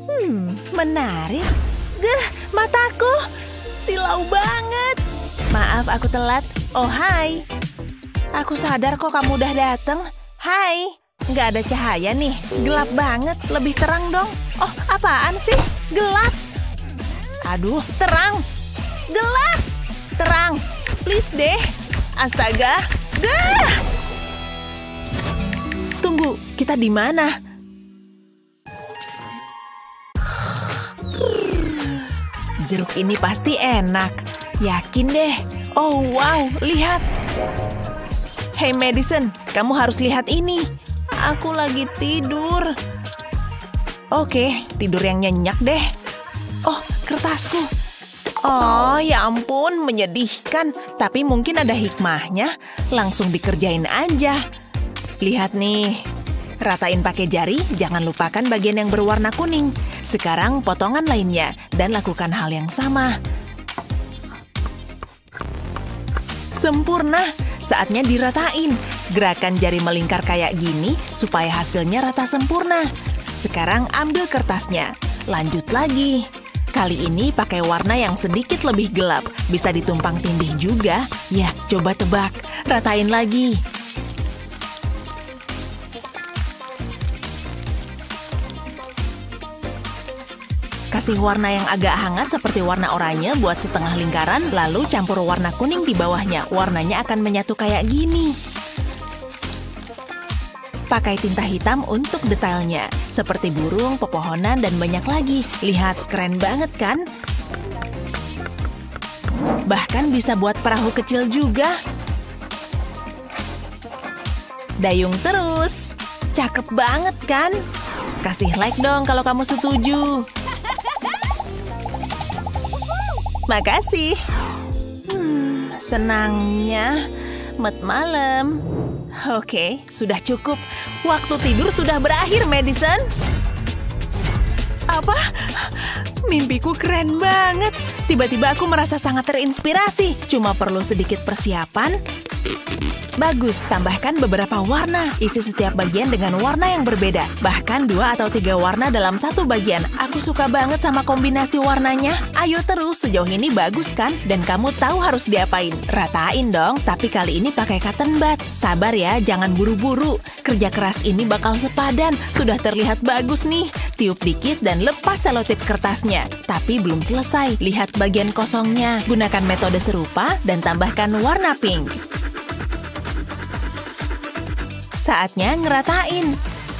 Menarik. Mataku. Silau banget. Maaf aku telat. Oh, hai. Aku sadar kok kamu udah dateng. Hai. Nggak ada cahaya nih. Gelap banget. Lebih terang dong. Oh, apaan sih? Gelap. Aduh, terang. Gelap. Terang. Please deh. Astaga. Tunggu, kita di mana? Jeruk ini pasti enak. Yakin deh. Oh, wow. Lihat. Hey Madison, kamu harus lihat ini. Aku lagi tidur. Oke, tidur yang nyenyak deh. Oh, kertasku. Oh, ya ampun, menyedihkan. Tapi mungkin ada hikmahnya. Langsung dikerjain aja. Lihat nih. Ratain pakai jari, jangan lupakan bagian yang berwarna kuning. Sekarang potongan lainnya dan lakukan hal yang sama. Sempurna, saatnya diratain. Gerakan jari melingkar kayak gini supaya hasilnya rata sempurna. Sekarang ambil kertasnya, lanjut lagi. Kali ini pakai warna yang sedikit lebih gelap. Bisa ditumpang tindih juga. Ya, coba tebak. Ratain lagi. Kasih warna yang agak hangat seperti warna oranye buat setengah lingkaran, lalu campur warna kuning di bawahnya. Warnanya akan menyatu kayak gini. Pakai tinta hitam untuk detailnya, seperti burung, pepohonan, dan banyak lagi. Lihat, keren banget kan? Bahkan bisa buat perahu kecil juga. Dayung terus. Cakep banget kan? Kasih like dong kalau kamu setuju. Makasih. Senangnya. Malam. Oke, sudah cukup. Waktu tidur sudah berakhir, Madison. Apa? Mimpiku keren banget. Tiba-tiba aku merasa sangat terinspirasi. Cuma perlu sedikit persiapan. Bagus, tambahkan beberapa warna. Isi setiap bagian dengan warna yang berbeda. Bahkan 2 atau 3 warna dalam satu bagian. Aku suka banget sama kombinasi warnanya. Ayo terus, sejauh ini bagus kan? Dan kamu tahu harus diapain. Ratain dong, tapi kali ini pakai cotton bud. Sabar ya, jangan buru-buru. Kerja keras ini bakal sepadan. Sudah terlihat bagus nih. Tiup dikit dan lepas selotip kertasnya. Tapi belum selesai. Lihat bagian kosongnya. Gunakan metode serupa dan tambahkan warna pink. Saatnya ngeratain.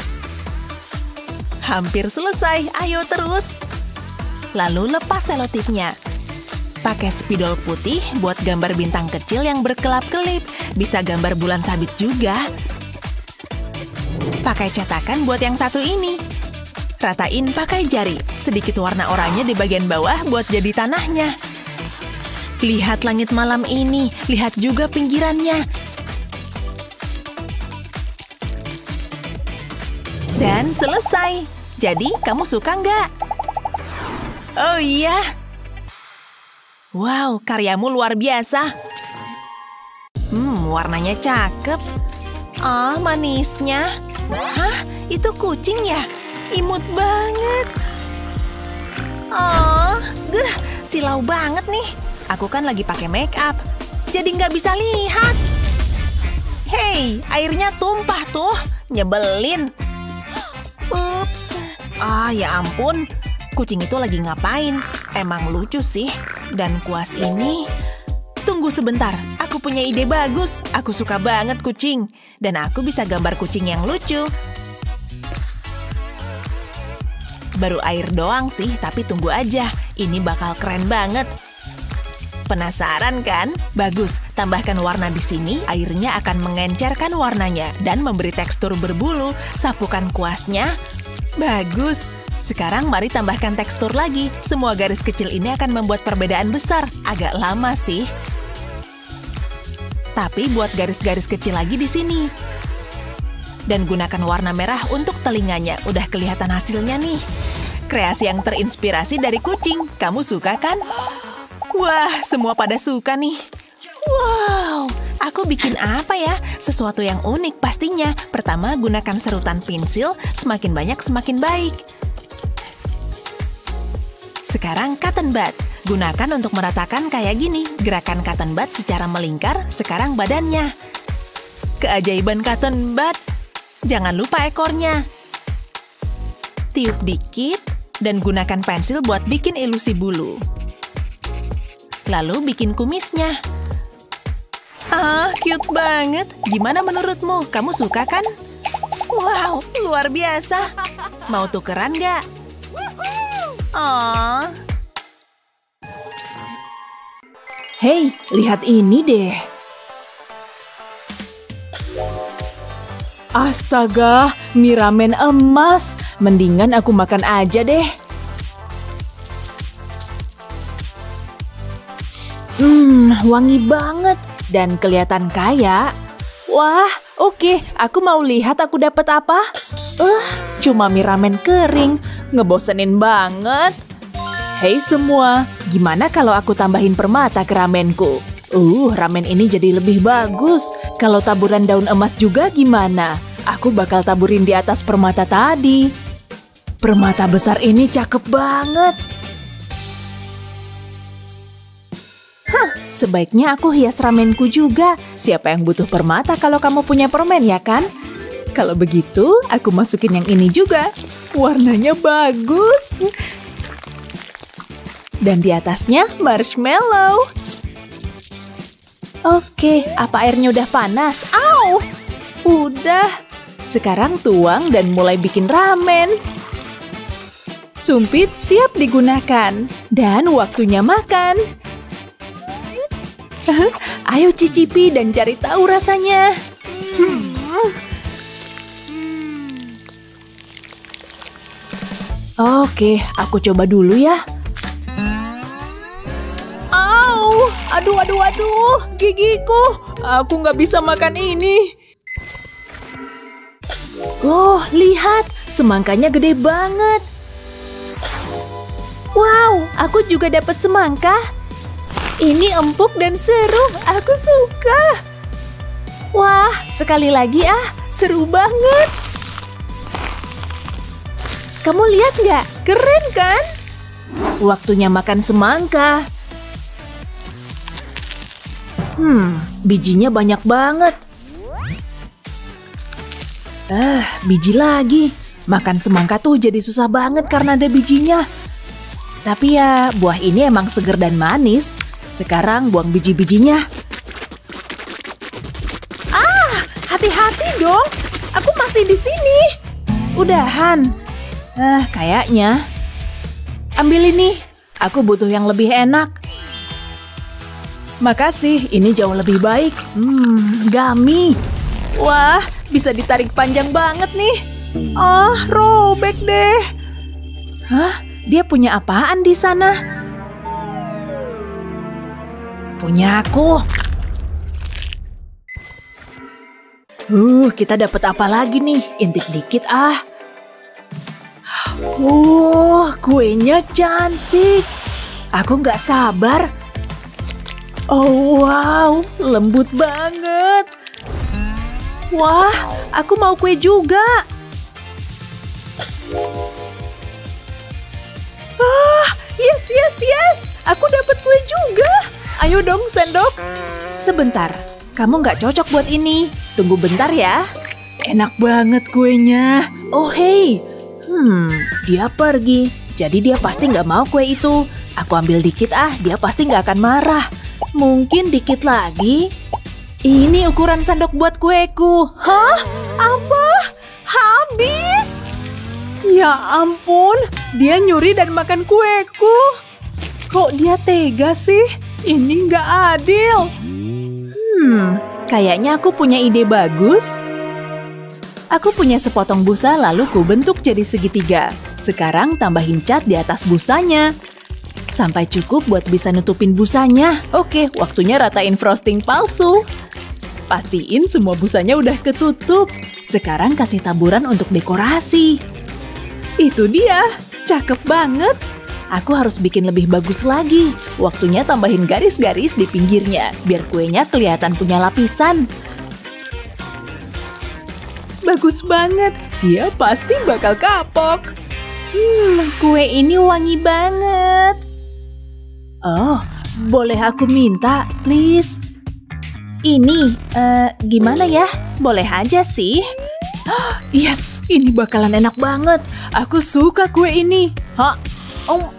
Hampir selesai, ayo terus. Lalu lepas selotipnya. Pakai spidol putih buat gambar bintang kecil yang berkelap-kelip. Bisa gambar bulan sabit juga. Pakai cetakan buat yang satu ini. Ratain pakai jari. Sedikit warna oranye di bagian bawah buat jadi tanahnya. Lihat langit malam ini. Lihat juga pinggirannya. Dan selesai. Jadi, kamu suka nggak? Oh iya. Wow, karyamu luar biasa. Warnanya cakep. Ah, manisnya. Hah? Itu kucing ya? Imut banget. Oh, silau banget nih. Aku kan lagi pakai make up. Jadi nggak bisa lihat. Hei, airnya tumpah tuh. Nyebelin. Ups. Ah, ya ampun. Kucing itu lagi ngapain? Emang lucu sih. Dan kuas ini... Tunggu sebentar, aku punya ide bagus. Aku suka banget kucing. Dan aku bisa gambar kucing yang lucu. Baru air doang sih, tapi tunggu aja. Ini bakal keren banget. Penasaran kan? Bagus, tambahkan warna di sini, airnya akan mengencerkan warnanya dan memberi tekstur berbulu. Sapukan kuasnya. Bagus. Sekarang mari tambahkan tekstur lagi. Semua garis kecil ini akan membuat perbedaan besar. Agak lama sih. Tapi buat garis-garis kecil lagi di sini. Dan gunakan warna merah untuk telinganya. Udah kelihatan hasilnya nih. Kreasi yang terinspirasi dari kucing. Kamu suka kan? Wah, semua pada suka nih. Wow, aku bikin apa ya? Sesuatu yang unik pastinya. Pertama, gunakan serutan pensil. Semakin banyak, semakin baik. Sekarang cotton bud. Gunakan untuk meratakan kayak gini. Gerakan cotton bud secara melingkar, sekarang badannya. Keajaiban cotton bud. Jangan lupa ekornya. Tiup dikit, dan gunakan pensil buat bikin ilusi bulu. Lalu bikin kumisnya. Ah, cute banget. Gimana menurutmu? Kamu suka kan? Wow, luar biasa. Mau tukeran nggak? Aww. Hei, lihat ini deh. Astaga, mie ramen emas. Mendingan aku makan aja deh. Wangi banget. Dan kelihatan kaya. Wah, oke. Aku mau lihat aku dapat apa. Cuma mie ramen kering. Ngebosenin banget. Hei semua, gimana kalau aku tambahin permata ke ramenku? Ramen ini jadi lebih bagus. Kalau taburan daun emas juga gimana? Aku bakal taburin di atas permata tadi. Permata besar ini cakep banget. Sebaiknya aku hias ramenku juga. Siapa yang butuh permata kalau kamu punya permen, ya kan? Kalau begitu, aku masukin yang ini juga. Warnanya bagus. Dan di atasnya marshmallow. Oke, apa airnya udah panas? Au! Udah. Sekarang tuang dan mulai bikin ramen. Sumpit siap digunakan. Dan waktunya makan. Ayo cicipi dan cari tahu rasanya. Oke, aku coba dulu ya. Au! Aduh, gigiku. Aku nggak bisa makan ini. Oh, lihat. Semangkanya gede banget. Wow, aku juga dapat semangka. Ini empuk dan seru. Aku suka. Wah, sekali lagi seru banget. Kamu lihat nggak? Keren kan? Waktunya makan semangka. Bijinya banyak banget. Biji lagi. Makan semangka tuh jadi susah banget karena ada bijinya. Tapi ya, buah ini emang seger dan manis. Sekarang buang biji-bijinya. Hati-hati dong. Aku masih di sini. Udahan. Kayaknya. Ambil ini. Aku butuh yang lebih enak. Makasih, ini jauh lebih baik. Gummy. Wah, bisa ditarik panjang banget nih. Robek deh. Dia punya apaan di sana? Punya aku. Kita dapat apa lagi nih? Intip dikit kuenya cantik. Aku nggak sabar. Oh wow, lembut banget. Wah, aku mau kue juga. Yes. Aku dapat kue juga. Ayo dong, sendok. Sebentar, kamu nggak cocok buat ini. Tunggu bentar ya. Enak banget kuenya. Oh hey. Dia pergi. Jadi dia pasti nggak mau kue itu. Aku ambil dikit dia pasti nggak akan marah. Mungkin dikit lagi. Ini ukuran sendok buat kueku. Hah? Apa? Habis? Ya ampun, dia nyuri dan makan kueku. Kok dia tega sih? Ini nggak adil. Kayaknya aku punya ide bagus. Aku punya sepotong busa lalu ku bentuk jadi segitiga. Sekarang tambahin cat di atas busanya. Sampai cukup buat bisa nutupin busanya. Oke, waktunya ratain frosting palsu. Pastiin semua busanya udah ketutup. Sekarang kasih taburan untuk dekorasi. Itu dia, cakep banget. Aku harus bikin lebih bagus lagi. Waktunya tambahin garis-garis di pinggirnya, biar kuenya kelihatan punya lapisan. Bagus banget, dia pasti bakal kapok. Kue ini wangi banget. Oh, boleh aku minta, please? Ini, gimana ya? Boleh aja sih. Yes, ini bakalan enak banget. Aku suka kue ini. Hah? Oh.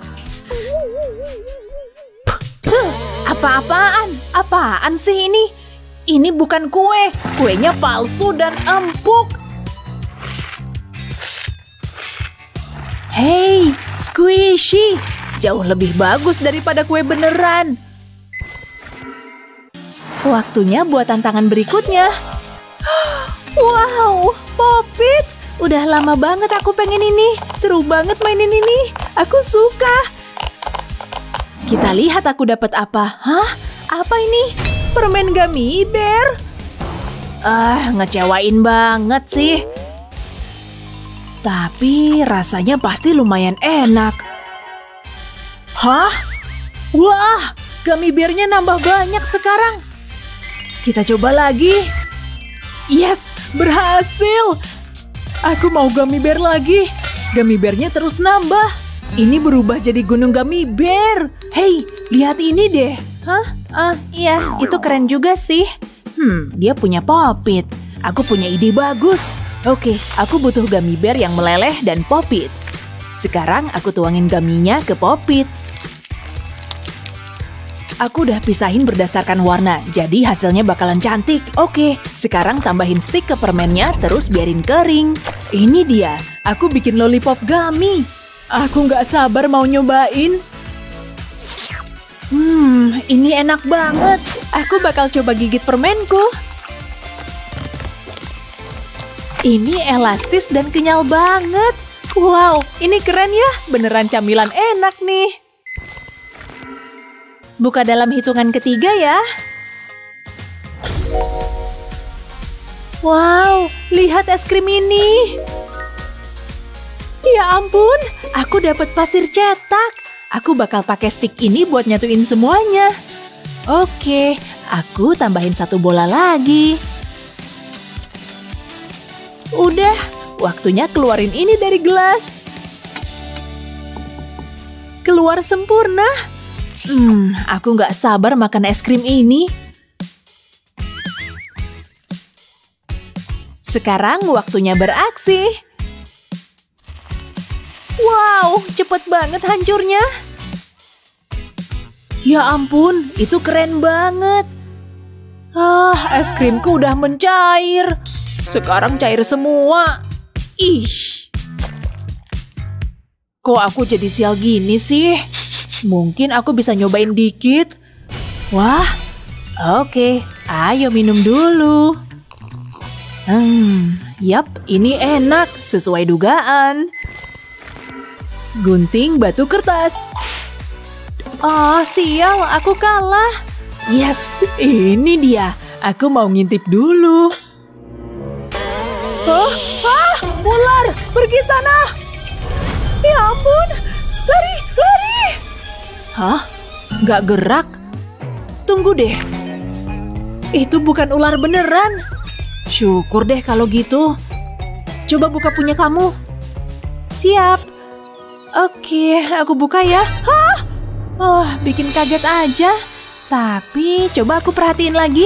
Apa-apaan? Apaan sih ini? Ini bukan kue. Kuenya palsu dan empuk. Hey, squishy. Jauh lebih bagus daripada kue beneran. Waktunya buat tantangan berikutnya. Wow, Pop-It. Udah lama banget aku pengen ini. Seru banget mainin ini. Aku suka. Kita lihat aku dapat apa. Hah? Apa ini? Permen gummy bear? Ngecewain banget sih. Tapi rasanya pasti lumayan enak. Hah? Wah, gummy bear-nya nambah banyak sekarang. Kita coba lagi. Yes, berhasil. Aku mau gummy bear lagi. Gummy bear-nya terus nambah. Ini berubah jadi gunung gummy bear. Hey, lihat ini deh. Hah? Iya, itu keren juga sih. Dia punya Pop-It. Aku punya ide bagus. Oke, aku butuh gummy bear yang meleleh dan Pop-It. Sekarang aku tuangin gummy-nya ke Pop-It. Aku udah pisahin berdasarkan warna, jadi hasilnya bakalan cantik. Oke, sekarang tambahin stick ke permennya, terus biarin kering. Ini dia, aku bikin lollipop gummy. Aku nggak sabar mau nyobain. Ini enak banget. Aku bakal coba gigit permenku. Ini elastis dan kenyal banget. Wow, ini keren ya. Beneran camilan enak nih. Buka dalam hitungan ketiga ya. Wow, lihat es krim ini. Ya ampun, aku dapat pasir cetak. Aku bakal pakai stick ini buat nyatuin semuanya. Oke, aku tambahin satu bola lagi. Udah, waktunya keluarin ini dari gelas. Keluar sempurna. Aku nggak sabar makan es krim ini. Sekarang waktunya beraksi. Wow, cepet banget hancurnya. Ya ampun, itu keren banget. Es krimku udah mencair. Sekarang cair semua. Ih. Kok aku jadi sial gini sih? Mungkin aku bisa nyobain dikit. Wah, oke. Ayo minum dulu. Yap, ini enak. Sesuai dugaan. Gunting batu kertas. Sial, aku kalah. Yes, ini dia. Aku mau ngintip dulu. Ular, pergi sana. Ya ampun, lari. Hah? Nggak gerak? Tunggu deh. Itu bukan ular beneran. Syukur deh kalau gitu. Coba buka punya kamu. Siap. Oke, aku buka ya. Hah? Bikin kaget aja. Tapi coba aku perhatiin lagi.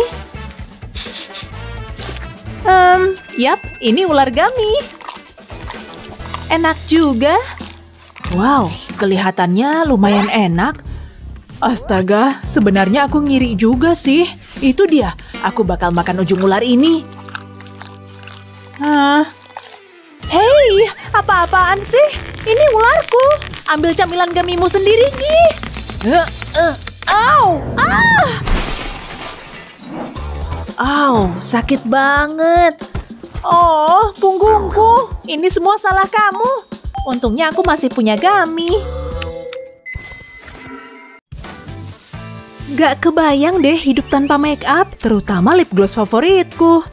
Yap, ini ular gummy. Enak juga. Wow, kelihatannya lumayan enak. Astaga, sebenarnya aku ngiri juga sih. Itu dia, aku bakal makan ujung ular ini. Hei, apa-apaan sih? Ini ularku. Ambil camilan gamimu sendiri, Gi. Sakit banget. Oh, punggungku. Ini semua salah kamu. Untungnya aku masih punya gummy. Gak kebayang deh hidup tanpa make up, terutama lip gloss favoritku.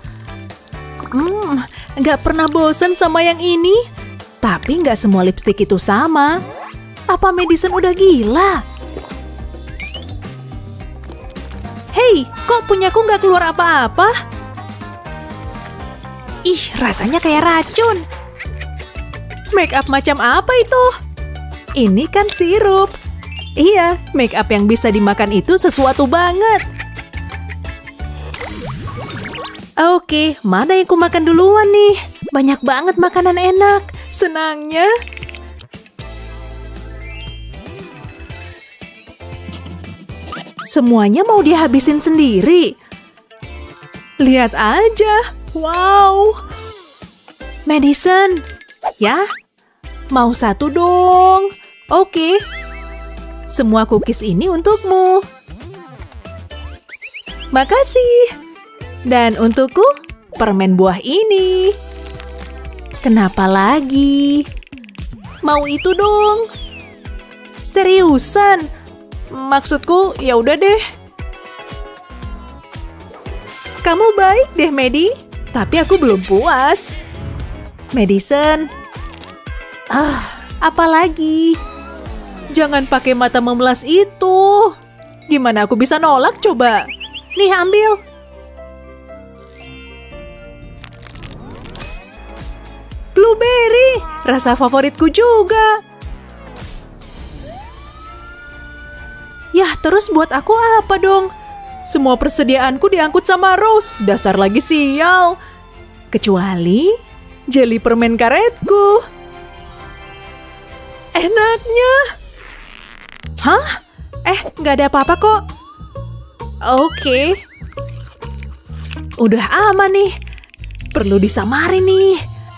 Gak pernah bosen sama yang ini. Tapi gak semua lipstick itu sama. Apa Madison udah gila? Hei, kok punyaku gak keluar apa-apa? Ih, rasanya kayak racun. Make up macam apa itu? Ini kan sirup. Iya, make up yang bisa dimakan itu sesuatu banget. Oke, mana yang ku makan duluan nih? Banyak banget makanan enak. Senangnya. Semuanya mau dihabisin sendiri. Lihat aja. Wow. Madison. Ya? Mau satu dong. Oke. Semua cookies ini untukmu. Makasih. Dan untukku, permen buah ini. Kenapa lagi? Mau itu dong. Seriusan? Maksudku, ya udah deh. Kamu baik deh, Maddie. Tapi aku belum puas. Madison. Apa lagi? Jangan pakai mata memelas itu. Gimana aku bisa nolak coba? Nih, ambil. Blueberry, rasa favoritku juga. Yah, terus buat aku apa dong? Semua persediaanku diangkut sama Rose. Dasar lagi sial. Kecuali jeli permen karetku. Enaknya. Hah? Nggak ada apa-apa kok. Oke. Udah aman nih. Perlu disamarin nih.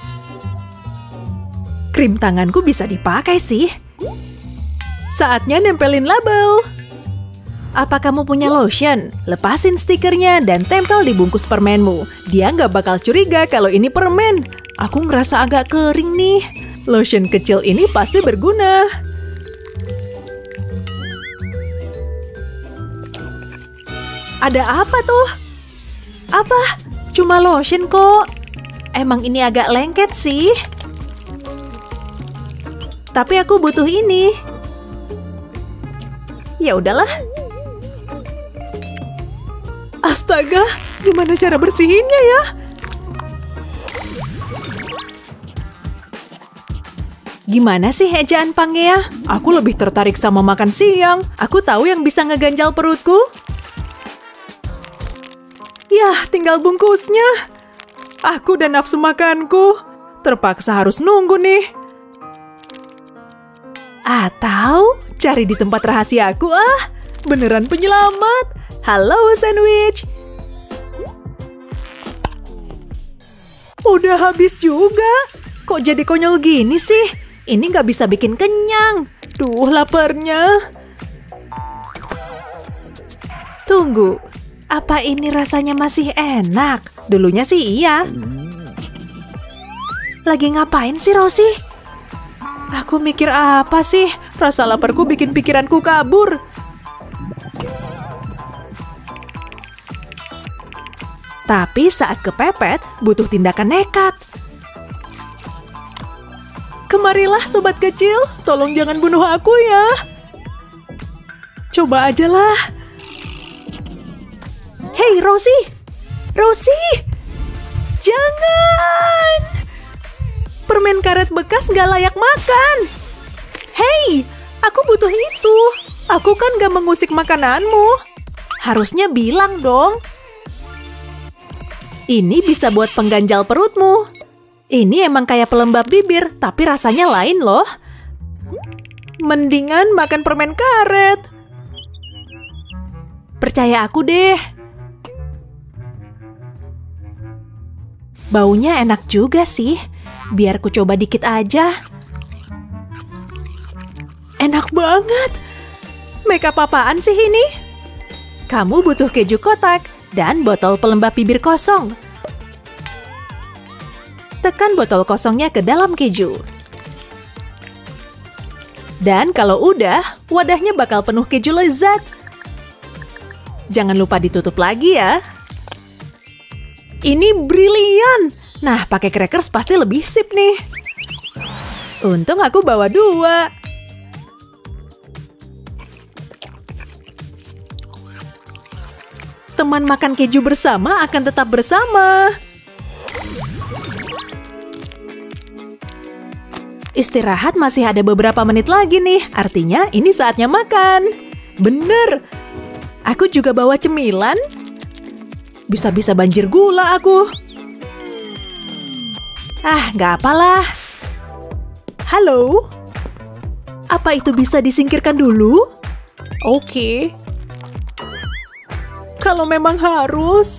Krim tanganku bisa dipakai sih. Saatnya nempelin label. Apa kamu punya lotion? Lepasin stikernya dan tempel di bungkus permenmu. Dia nggak bakal curiga kalau ini permen. Aku ngerasa agak kering nih. Lotion kecil ini pasti berguna. Ada apa tuh? Apa? Cuma lotion kok. Emang ini agak lengket sih. Tapi aku butuh ini. Ya udahlah. Astaga, gimana cara bersihinnya ya? Gimana sih ejaan Pangea? Aku lebih tertarik sama makan siang. Aku tahu yang bisa ngeganjal perutku. Yah, tinggal bungkusnya. Aku dan nafsu makanku. Terpaksa harus nunggu nih. Atau cari di tempat rahasiaku beneran penyelamat. Halo sandwich. Udah habis juga. Kok jadi konyol gini sih? Ini nggak bisa bikin kenyang. Duh, laparnya. Tunggu. Apa ini rasanya masih enak? Dulunya sih iya. Lagi ngapain sih Rosie? Aku mikir apa sih? Rasa laparku bikin pikiranku kabur. Tapi saat kepepet, butuh tindakan nekat. Kemarilah sobat kecil, tolong jangan bunuh aku ya. Coba aja lah. Hei Rosie! Rosie! Jangan! Permen karet bekas gak layak makan. Hei, aku butuh itu. Aku kan gak mengusik makananmu. Harusnya bilang dong. Ini bisa buat pengganjal perutmu. Ini emang kayak pelembab bibir, tapi rasanya lain loh. Mendingan makan permen karet. Percaya aku deh. Baunya enak juga sih. Biar ku coba dikit aja. Enak banget. Makeup apaan sih ini? Kamu butuh keju kotak dan botol pelembab bibir kosong. Tekan botol kosongnya ke dalam keju. Dan kalau udah, wadahnya bakal penuh keju lezat. Jangan lupa ditutup lagi ya. Ini brilian. Nah, pakai crackers pasti lebih sip nih. Untung aku bawa 2. Teman makan keju bersama akan tetap bersama. Istirahat masih ada beberapa menit lagi nih, artinya ini saatnya makan. Bener, aku juga bawa cemilan. Bisa-bisa banjir gula aku. Nggak apalah. Halo? Apa itu bisa disingkirkan dulu? Oke. Kalau memang harus.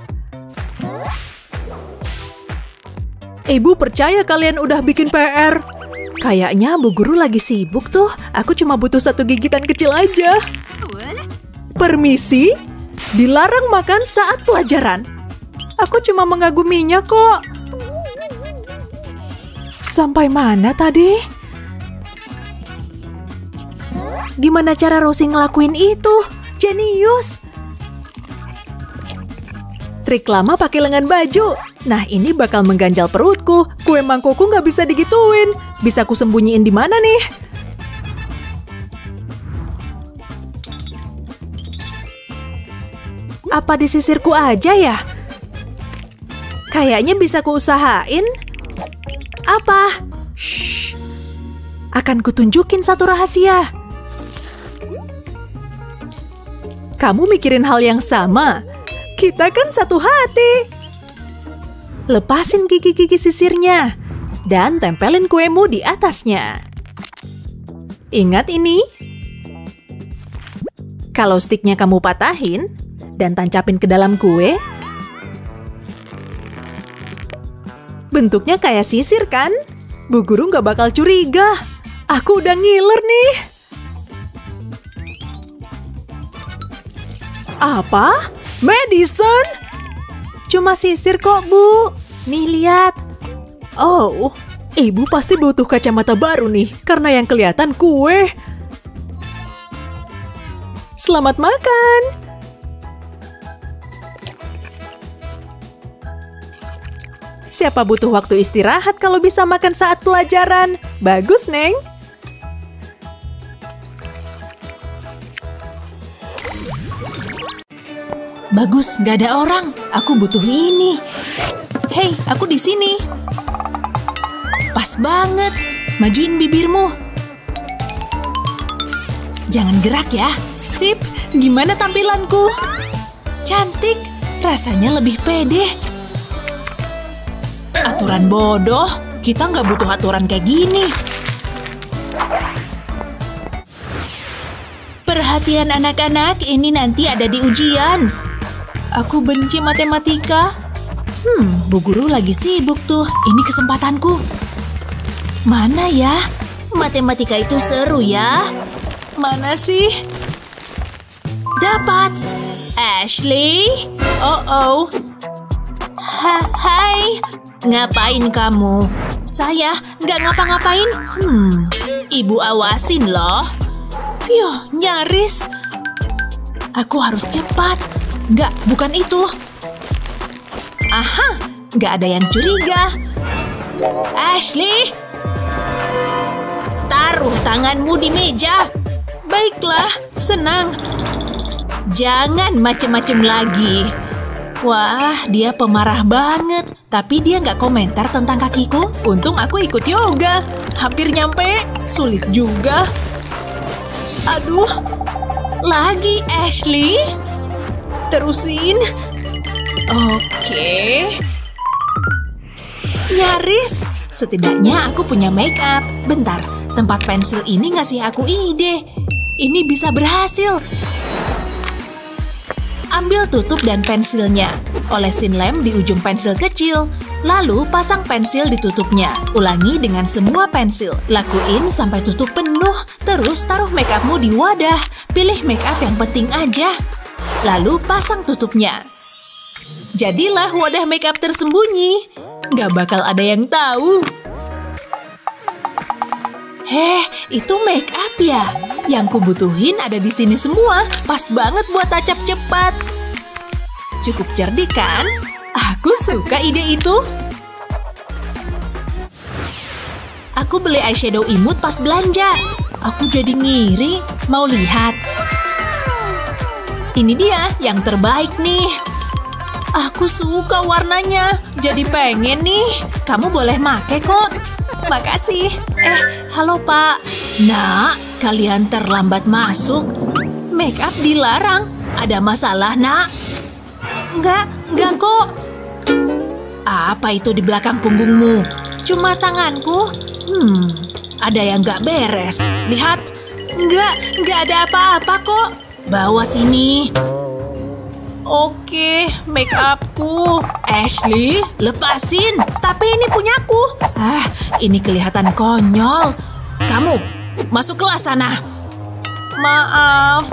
Ibu percaya kalian udah bikin PR. Kayaknya Bu Guru lagi sibuk tuh. Aku cuma butuh 1 gigitan kecil aja. Permisi? Dilarang makan saat pelajaran. Aku cuma mengaguminya kok. Sampai mana tadi? Gimana cara Rosie ngelakuin itu? Jenius! Trik lama pakai lengan baju. Nah, ini bakal mengganjal perutku. Kue mangkokku nggak bisa digituin. Bisa ku sembunyiin di mana nih? Apa di sisirku aja ya? Kayaknya bisa ku usahain. Apa? Shh. Akan kutunjukin satu rahasia. Kamu mikirin hal yang sama? Kita kan satu hati. Lepasin gigi-gigi sisirnya dan tempelin kuemu di atasnya. Ingat ini. Kalau stiknya kamu patahin dan tancapin ke dalam kue, bentuknya kayak sisir kan? Bu Guru nggak bakal curiga. Aku udah ngiler nih. Apa? Madison? Cuma sisir kok, Bu. Nih, lihat. Oh, ibu pasti butuh kacamata baru nih, karena yang kelihatan kue. Selamat makan. Siapa butuh waktu istirahat kalau bisa makan saat pelajaran? Bagus, Neng. Bagus, nggak ada orang. Aku butuh ini. Hei, aku di sini. Pas banget. Majuin bibirmu. Jangan gerak ya. Sip, gimana tampilanku? Cantik, rasanya lebih pede. Aturan bodoh. Kita nggak butuh aturan kayak gini. Perhatian anak-anak, ini nanti ada di ujian. Aku benci matematika. Bu Guru lagi sibuk tuh. Ini kesempatanku. Mana ya? Matematika itu seru ya. Mana sih? Dapat. Ashley? Oh. Hai. Ngapain kamu? Saya nggak ngapa-ngapain. Ibu awasin loh. Yoh, nyaris. Aku harus cepat. Nggak, bukan itu. Aha, nggak ada yang curiga. Ashley, taruh tanganmu di meja. Baiklah, senang. Jangan macem-macem lagi. Wah, dia pemarah banget. Tapi dia nggak komentar tentang kakiku. Untung aku ikut yoga. Hampir nyampe, sulit juga. Aduh, lagi Ashley. Terusin. Oke. Nyaris. Setidaknya aku punya make up. Bentar, tempat pensil ini ngasih aku ide. Ini bisa berhasil. Ambil tutup dan pensilnya. Olesin lem di ujung pensil kecil. Lalu pasang pensil di tutupnya. Ulangi dengan semua pensil. Lakuin sampai tutup penuh. Terus taruh make upmu di wadah. Pilih make up yang penting aja. Lalu pasang tutupnya. Jadilah wadah make up tersembunyi. Gak bakal ada yang tahu. Itu make up ya? Yang kubutuhin ada di sini semua. Pas banget buat tacap cepat. Cukup cerdik kan? Aku suka ide itu. Aku beli eyeshadow imut pas belanja. Aku jadi ngiri. Mau lihat? Ini dia yang terbaik nih. Aku suka warnanya. Jadi pengen nih. Kamu boleh make kok. Makasih. Halo Pak. Nak, kalian terlambat masuk. Make up dilarang. Ada masalah, Nak? Enggak kok. Apa itu di belakang punggungmu? Cuma tanganku. Ada yang nggak beres. Lihat. Nggak ada apa-apa kok. Bawa sini. Oke, make upku. Ashley, lepasin. Tapi ini punyaku. Ini kelihatan konyol. Kamu, masuk kelas sana. Maaf.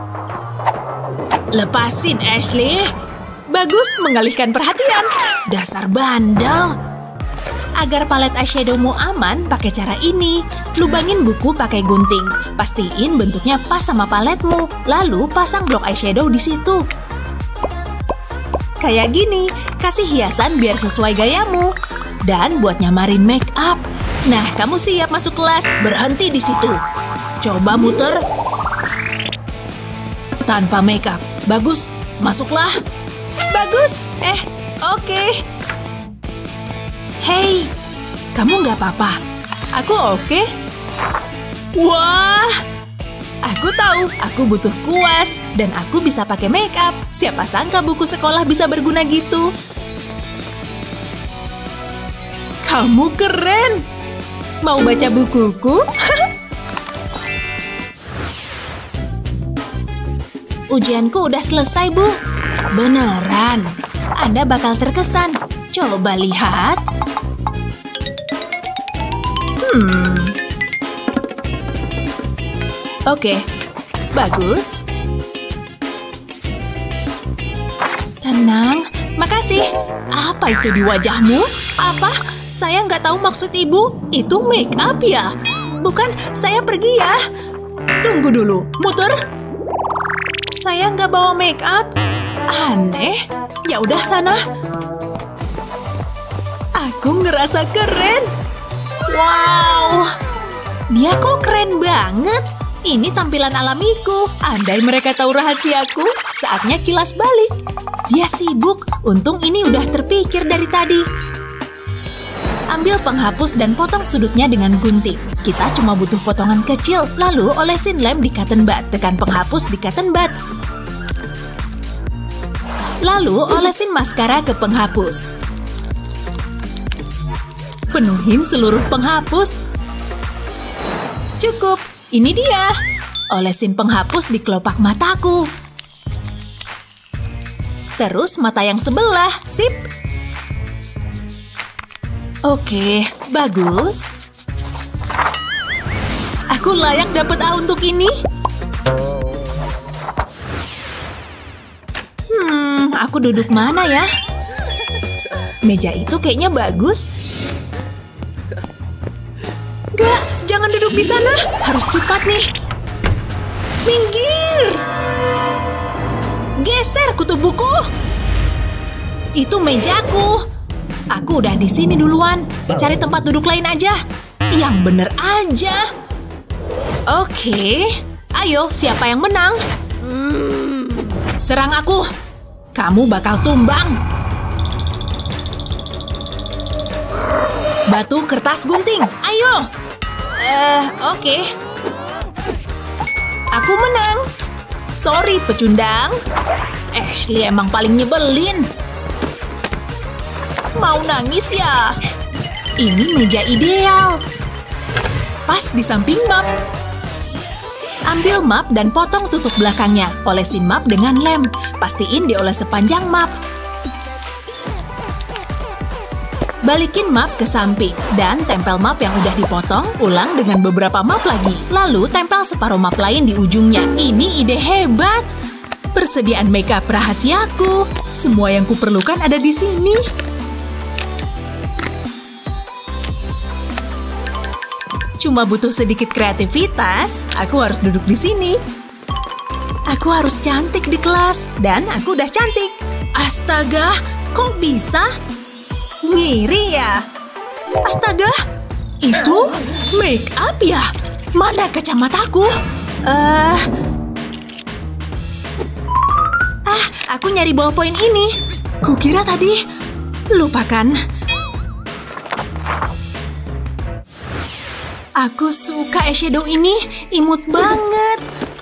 Lepasin, Ashley. Bagus mengalihkan perhatian. Dasar bandel. Agar palet eyeshadowmu aman, pakai cara ini. Lubangin buku pakai gunting. Pastiin bentuknya pas sama paletmu. Lalu pasang blok eyeshadow di situ. Kayak gini, kasih hiasan biar sesuai gayamu. Dan buat nyamarin make up. Nah, kamu siap masuk kelas. Berhenti di situ. Coba muter. Tanpa make up. Bagus, masuklah. Bagus. Oke. Hei, kamu nggak apa-apa. Aku oke. Wah, aku tahu aku butuh kuas dan aku bisa pakai make up. Siapa sangka buku sekolah bisa berguna gitu. Kamu keren. Mau baca bukuku? Ujianku udah selesai, Bu. Beneran. Anda bakal terkesan. Coba lihat. Oke, bagus. Tenang, makasih. Apa itu di wajahmu? Apa? Saya nggak tahu maksud ibu. Itu make up ya? Bukan, saya pergi ya. Tunggu dulu, muter. Saya nggak bawa make up. Aneh. Ya udah sana. Aku ngerasa keren. Wow, dia kok keren banget. Ini tampilan alamiku. Andai mereka tahu rahasiaku, saatnya kilas balik. Dia sibuk. Untung ini udah terpikir dari tadi. Ambil penghapus dan potong sudutnya dengan gunting. Kita cuma butuh potongan kecil. Lalu olesin lem di cotton bud. Tekan penghapus di cotton bud. Lalu olesin maskara ke penghapus. Penuhin seluruh penghapus. Cukup, ini dia. Olesin penghapus di kelopak mataku. Terus mata yang sebelah, sip. Oke, bagus. Aku layak dapat A untuk ini. Aku duduk mana ya? Meja itu kayaknya bagus. Enggak, jangan duduk di sana. Harus cepat nih. Minggir. Geser kutu buku. Itu mejaku. Aku udah di sini duluan. Cari tempat duduk lain aja. Yang bener aja. Oke. Ayo, siapa yang menang? Serang aku. Kamu bakal tumbang. Batu, kertas, gunting. Ayo. Oke. Aku menang. Sorry, pecundang. Ashley emang paling nyebelin. Mau nangis ya? Ini meja ideal. Pas di samping map. Ambil map dan potong tutup belakangnya. Olesin map dengan lem. Pastiin dioles sepanjang map. Balikin map ke samping. Dan tempel map yang udah dipotong. Ulang dengan beberapa map lagi. Lalu tempel separuh map lain di ujungnya. Ini ide hebat. Persediaan makeup rahasiaku. Semua yang kuperlukan ada di sini. Cuma butuh sedikit kreativitas. Aku harus duduk di sini. Aku harus cantik di kelas. Dan aku udah cantik. Astaga, kok bisa? Ngiri ya? Astaga, itu make up ya? Mana kacamataku? Aku nyari ballpoint ini. Kukira tadi. Lupakan. Aku suka eyeshadow ini, imut banget.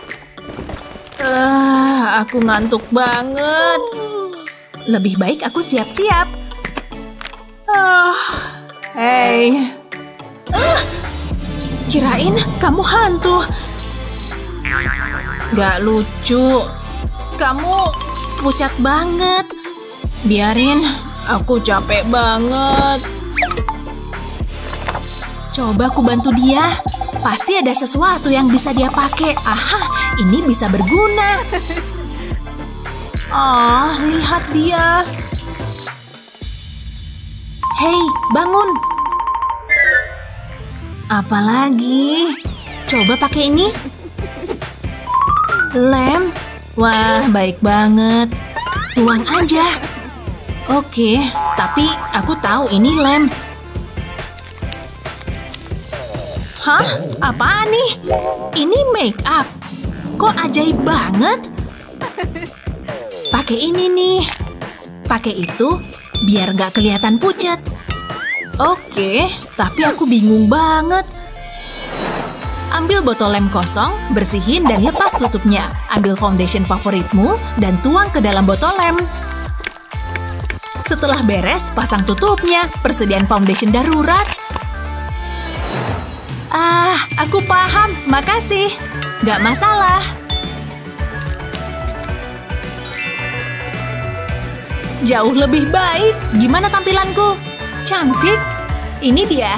Aku ngantuk banget. Lebih baik aku siap-siap. Hei. Kirain kamu hantu. Gak lucu. Kamu pucat banget. Biarin, aku capek banget. Coba aku bantu dia. Pasti ada sesuatu yang bisa dia pakai. Aha, ini bisa berguna. Lihat dia. Hei, bangun. Apalagi? Coba pakai ini. Lem. Wah, baik banget. Tuang aja. Oke, tapi aku tahu ini lem. Hah? Apaan nih? Ini make up. Kok ajaib banget? Pakai ini nih. Pakai itu biar gak kelihatan pucat. Oke, tapi aku bingung banget. Ambil botol lem kosong, bersihin dan lepas tutupnya. Ambil foundation favoritmu dan tuang ke dalam botol lem. Setelah beres, pasang tutupnya. Persediaan foundation darurat. Aku paham. Makasih. Gak masalah. Jauh lebih baik. Gimana tampilanku? Cantik. Ini dia.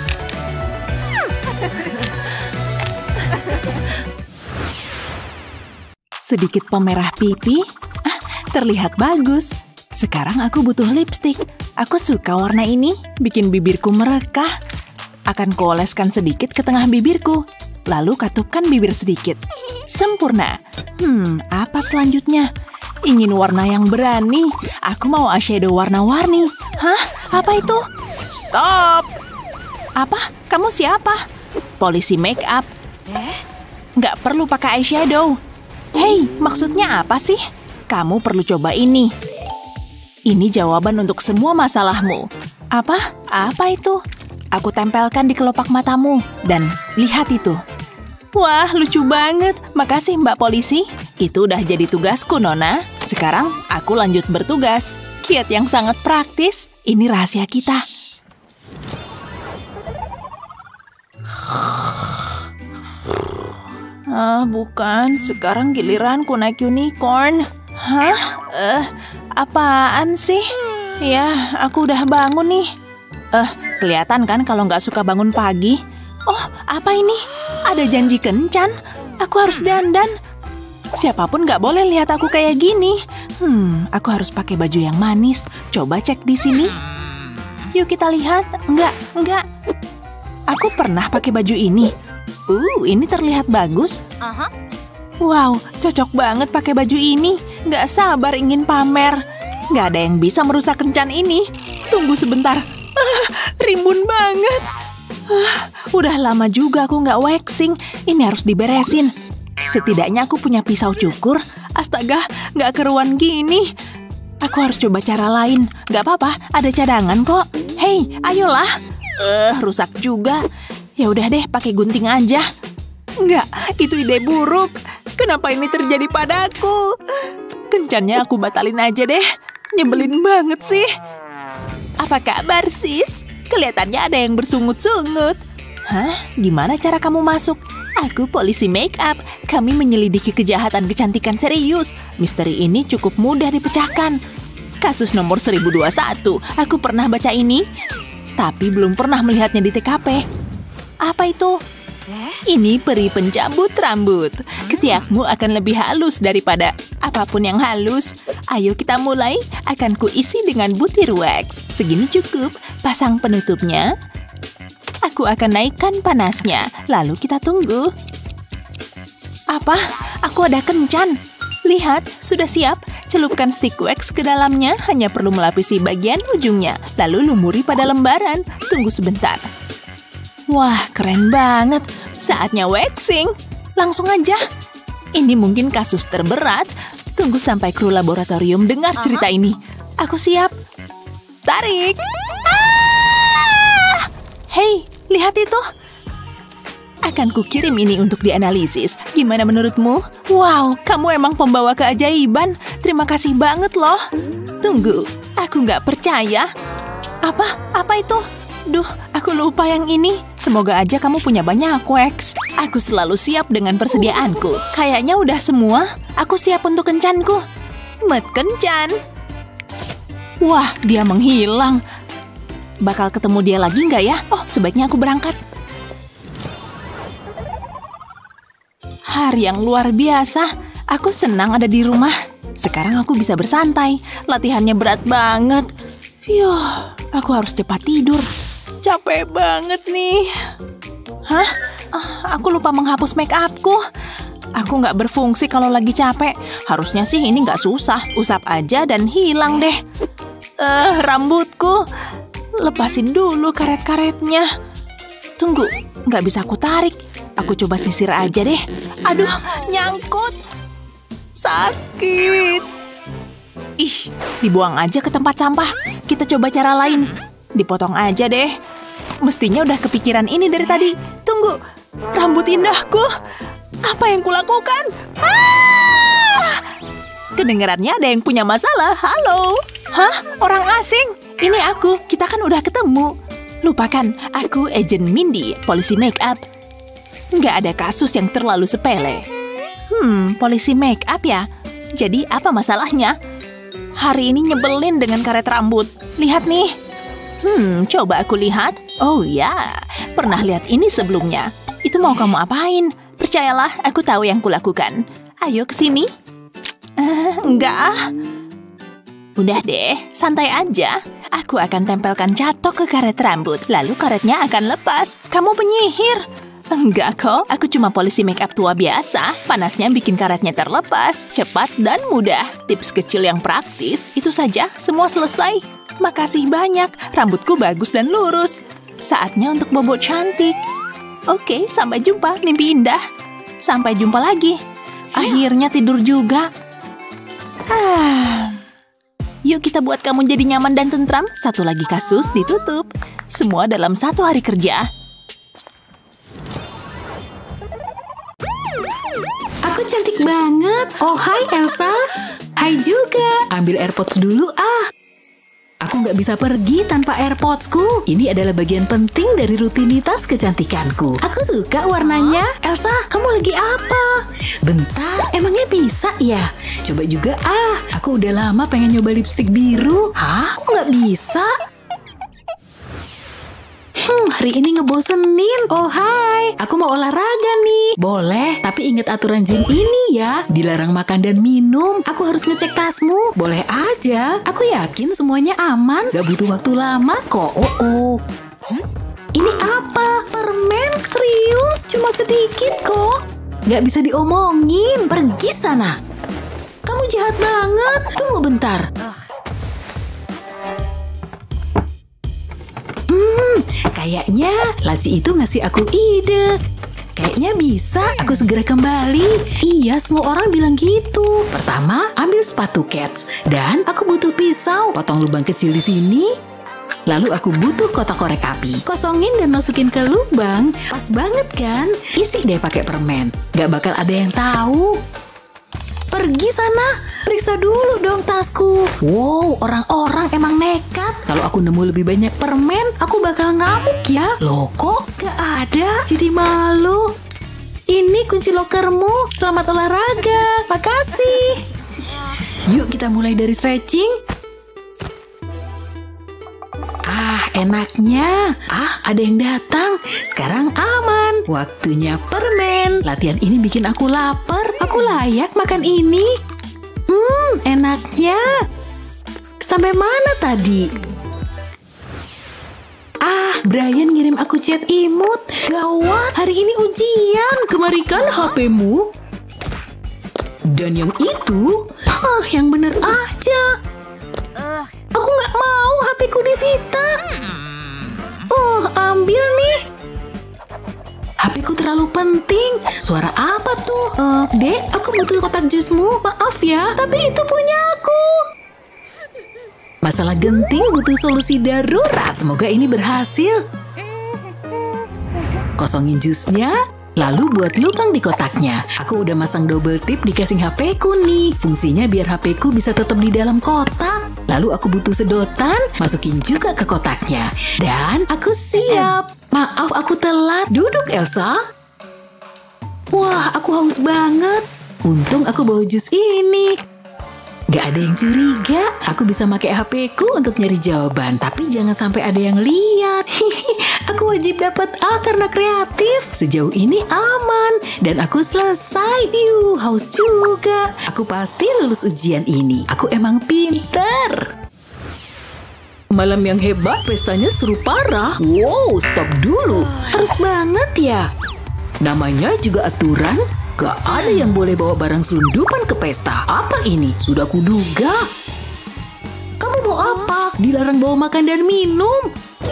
Sedikit pemerah pipi. Terlihat bagus. Sekarang aku butuh lipstik. Aku suka warna ini. Bikin bibirku merekah. Akan kuoleskan sedikit ke tengah bibirku. Lalu katupkan bibir sedikit. Sempurna. Apa selanjutnya? Ingin warna yang berani. Aku mau eyeshadow warna-warni. Hah? Apa itu? Stop! Apa? Kamu siapa? Polisi make up. Nggak perlu pakai eyeshadow. Hei, maksudnya apa sih? Kamu perlu coba ini. Ini jawaban untuk semua masalahmu. Apa? Apa itu? Aku tempelkan di kelopak matamu. Dan lihat itu. Wah, lucu banget. Makasih, Mbak Polisi. Itu udah jadi tugasku, Nona. Sekarang aku lanjut bertugas. Kiat yang sangat praktis. Ini rahasia kita. Bukan. Sekarang giliranku naik unicorn. Hah? Apaan sih? Ya, aku udah bangun nih. Kelihatan kan kalau nggak suka bangun pagi? Oh, apa ini? Ada janji kencan? Aku harus dandan. Siapapun nggak boleh lihat aku kayak gini. Aku harus pakai baju yang manis. Coba cek di sini. Yuk kita lihat. Enggak. Aku pernah pakai baju ini. Ini terlihat bagus. Wow, cocok banget pakai baju ini. Nggak sabar ingin pamer. Nggak ada yang bisa merusak kencan ini. Tunggu sebentar. Rimbun banget. Udah lama juga aku nggak waxing. Ini harus diberesin. Setidaknya aku punya pisau cukur. Astaga, nggak keruan gini. Aku harus coba cara lain. Nggak apa-apa, ada cadangan kok. Hei, ayolah. Rusak juga. Ya udah deh, pakai gunting aja. Nggak, itu ide buruk. Kenapa ini terjadi padaku? Kencannya aku batalin aja deh. Nyebelin banget sih. Apa kabar, sis? Kelihatannya ada yang bersungut-sungut. Hah? Gimana cara kamu masuk? Aku polisi make up. Kami menyelidiki kejahatan kecantikan serius. Misteri ini cukup mudah dipecahkan. Kasus nomor 1021. Aku pernah baca ini, tapi belum pernah melihatnya di TKP. Apa itu? Ini peri pencabut rambut. Ketiakmu akan lebih halus daripada apapun yang halus. Ayo kita mulai. Akan kuisi dengan butir wax. Segini cukup. Pasang penutupnya. Aku akan naikkan panasnya. Lalu kita tunggu. Apa? Aku ada kencan. Lihat, sudah siap. Celupkan stick wax ke dalamnya. Hanya perlu melapisi bagian ujungnya. Lalu lumuri pada lembaran. Tunggu sebentar. Wah, keren banget. Saatnya waxing. Langsung aja. Ini mungkin kasus terberat. Tunggu sampai kru laboratorium dengar cerita ini. Aku siap. Tarik. Hei, lihat itu. Akan kukirim ini untuk dianalisis. Gimana menurutmu? Wow, kamu emang pembawa keajaiban. Terima kasih banget loh. Tunggu, aku nggak percaya. Apa itu? Duh, aku lupa yang ini. Semoga aja kamu punya banyak wax. Aku selalu siap dengan persediaanku. Kayaknya udah semua. Aku siap untuk kencanku. Met kencan. Wah, dia menghilang. Bakal ketemu dia lagi nggak ya? Oh, sebaiknya aku berangkat. Hari yang luar biasa. Aku senang ada di rumah. Sekarang aku bisa bersantai. Latihannya berat banget. Yuh, aku harus cepat tidur. Capek banget nih. Hah? Aku lupa menghapus make upku. Aku nggak berfungsi kalau lagi capek. Harusnya sih ini nggak susah. Usap aja dan hilang deh. Rambutku. Lepasin dulu karet-karetnya. Tunggu, nggak bisa aku tarik. Aku coba sisir aja deh. Aduh, nyangkut. Sakit. Ih, dibuang aja ke tempat sampah. Kita coba cara lain. Dipotong aja deh. Mestinya udah kepikiran ini dari tadi. Tunggu, rambut indahku. Apa yang kulakukan? Kedengarannya ada yang punya masalah. Halo. Hah? Orang asing? Ini aku. Kita kan udah ketemu. Lupakan, aku Agent Mindy, polisi make up. Nggak ada kasus yang terlalu sepele. Polisi make up ya? Jadi apa masalahnya? Hari ini nyebelin dengan karet rambut. Lihat nih. Coba aku lihat. Oh ya, pernah lihat ini sebelumnya. Itu mau kamu apain? Percayalah, aku tahu yang kulakukan. Ayo kesini. Enggak. Udah deh, santai aja. Aku akan tempelkan catok ke karet rambut. Lalu karetnya akan lepas. Kamu penyihir. Enggak kok, aku cuma polisi make up tua biasa. Panasnya bikin karetnya terlepas. Cepat dan mudah. Tips kecil yang praktis. Itu saja, semua selesai. Makasih banyak. Rambutku bagus dan lurus. Saatnya untuk bobo cantik. Oke, sampai jumpa, mimpi indah. Sampai jumpa lagi. Akhirnya tidur juga. Yuk kita buat kamu jadi nyaman dan tentram. Satu lagi kasus ditutup. Semua dalam 1 hari kerja. Aku cantik banget. Oh, hai Elsa. Hai juga. Ambil AirPods dulu Aku nggak bisa pergi tanpa AirPodsku. Ini adalah bagian penting dari rutinitas kecantikanku. Aku suka warnanya. Elsa, kamu lagi apa? Bentar, emangnya bisa ya? Coba juga aku udah lama pengen nyoba lipstik biru. Hah? Kok nggak bisa? Hari ini ngebosenin. Oh hai, aku mau olahraga nih. Boleh, tapi ingat aturan gym ini ya. Dilarang makan dan minum. Aku harus ngecek tasmu. Boleh aja. Aku yakin semuanya aman. Gak butuh waktu lama kok. Ini apa? Permen? Serius? Cuma sedikit kok. Gak bisa diomongin. Pergi sana. Kamu jahat banget. Tunggu bentar. Kayaknya laci itu ngasih aku ide. Kayaknya bisa aku segera kembali. Iya, semua orang bilang gitu. Pertama, ambil sepatu Cats. Dan aku butuh pisau. Potong lubang kecil di sini. Lalu aku butuh kotak korek api. Kosongin dan masukin ke lubang. Pas banget kan? Isi deh pakai permen. Gak bakal ada yang tahu. Pergi sana, periksa dulu dong tasku. Wow, orang-orang emang nekat. Kalau aku nemu lebih banyak permen, aku bakal ngamuk ya. Loh kok gak ada? Jadi malu. Ini kunci lokermu. Selamat olahraga. Makasih. Yuk kita mulai dari stretching. Enaknya. Ada yang datang. Sekarang aman. Waktunya permen. Latihan ini bikin aku lapar. Aku layak makan ini. Enaknya. Sampai mana tadi? Brian ngirim aku chat imut. Gawat, hari ini ujian. Kemarikan HP-mu. Dan yang itu, yang bener aja. Aku nggak mau HP-ku disita. Ambil nih. HP-ku terlalu penting. Suara apa tuh? Dek, aku butuh kotak jusmu. Maaf ya, tapi itu punya aku. Masalah genting butuh solusi darurat. Semoga ini berhasil. Kosongin jusnya. Lalu buat lubang di kotaknya. Aku udah masang double tip di casing HP-ku nih. Fungsinya biar HP-ku bisa tetap di dalam kotak. Lalu aku butuh sedotan, masukin juga ke kotaknya. Dan aku siap. Maaf aku telat. Duduk Elsa. Wah, aku haus banget. Untung aku bawa jus ini. Gak ada yang curiga, aku bisa pakai HP-ku untuk nyari jawaban. Tapi jangan sampai ada yang lihat. Aku wajib dapat A karena kreatif. Sejauh ini aman. Dan aku selesai. Haus juga. Aku pasti lulus ujian ini. Aku emang pinter. Malam yang hebat, pestanya seru parah. Wow, stop dulu. Harus banget ya. Namanya juga aturan. Gak ada yang boleh bawa barang selundupan ke pesta. Apa ini? Sudah kuduga. Kamu mau apa? Dilarang bawa makan dan minum.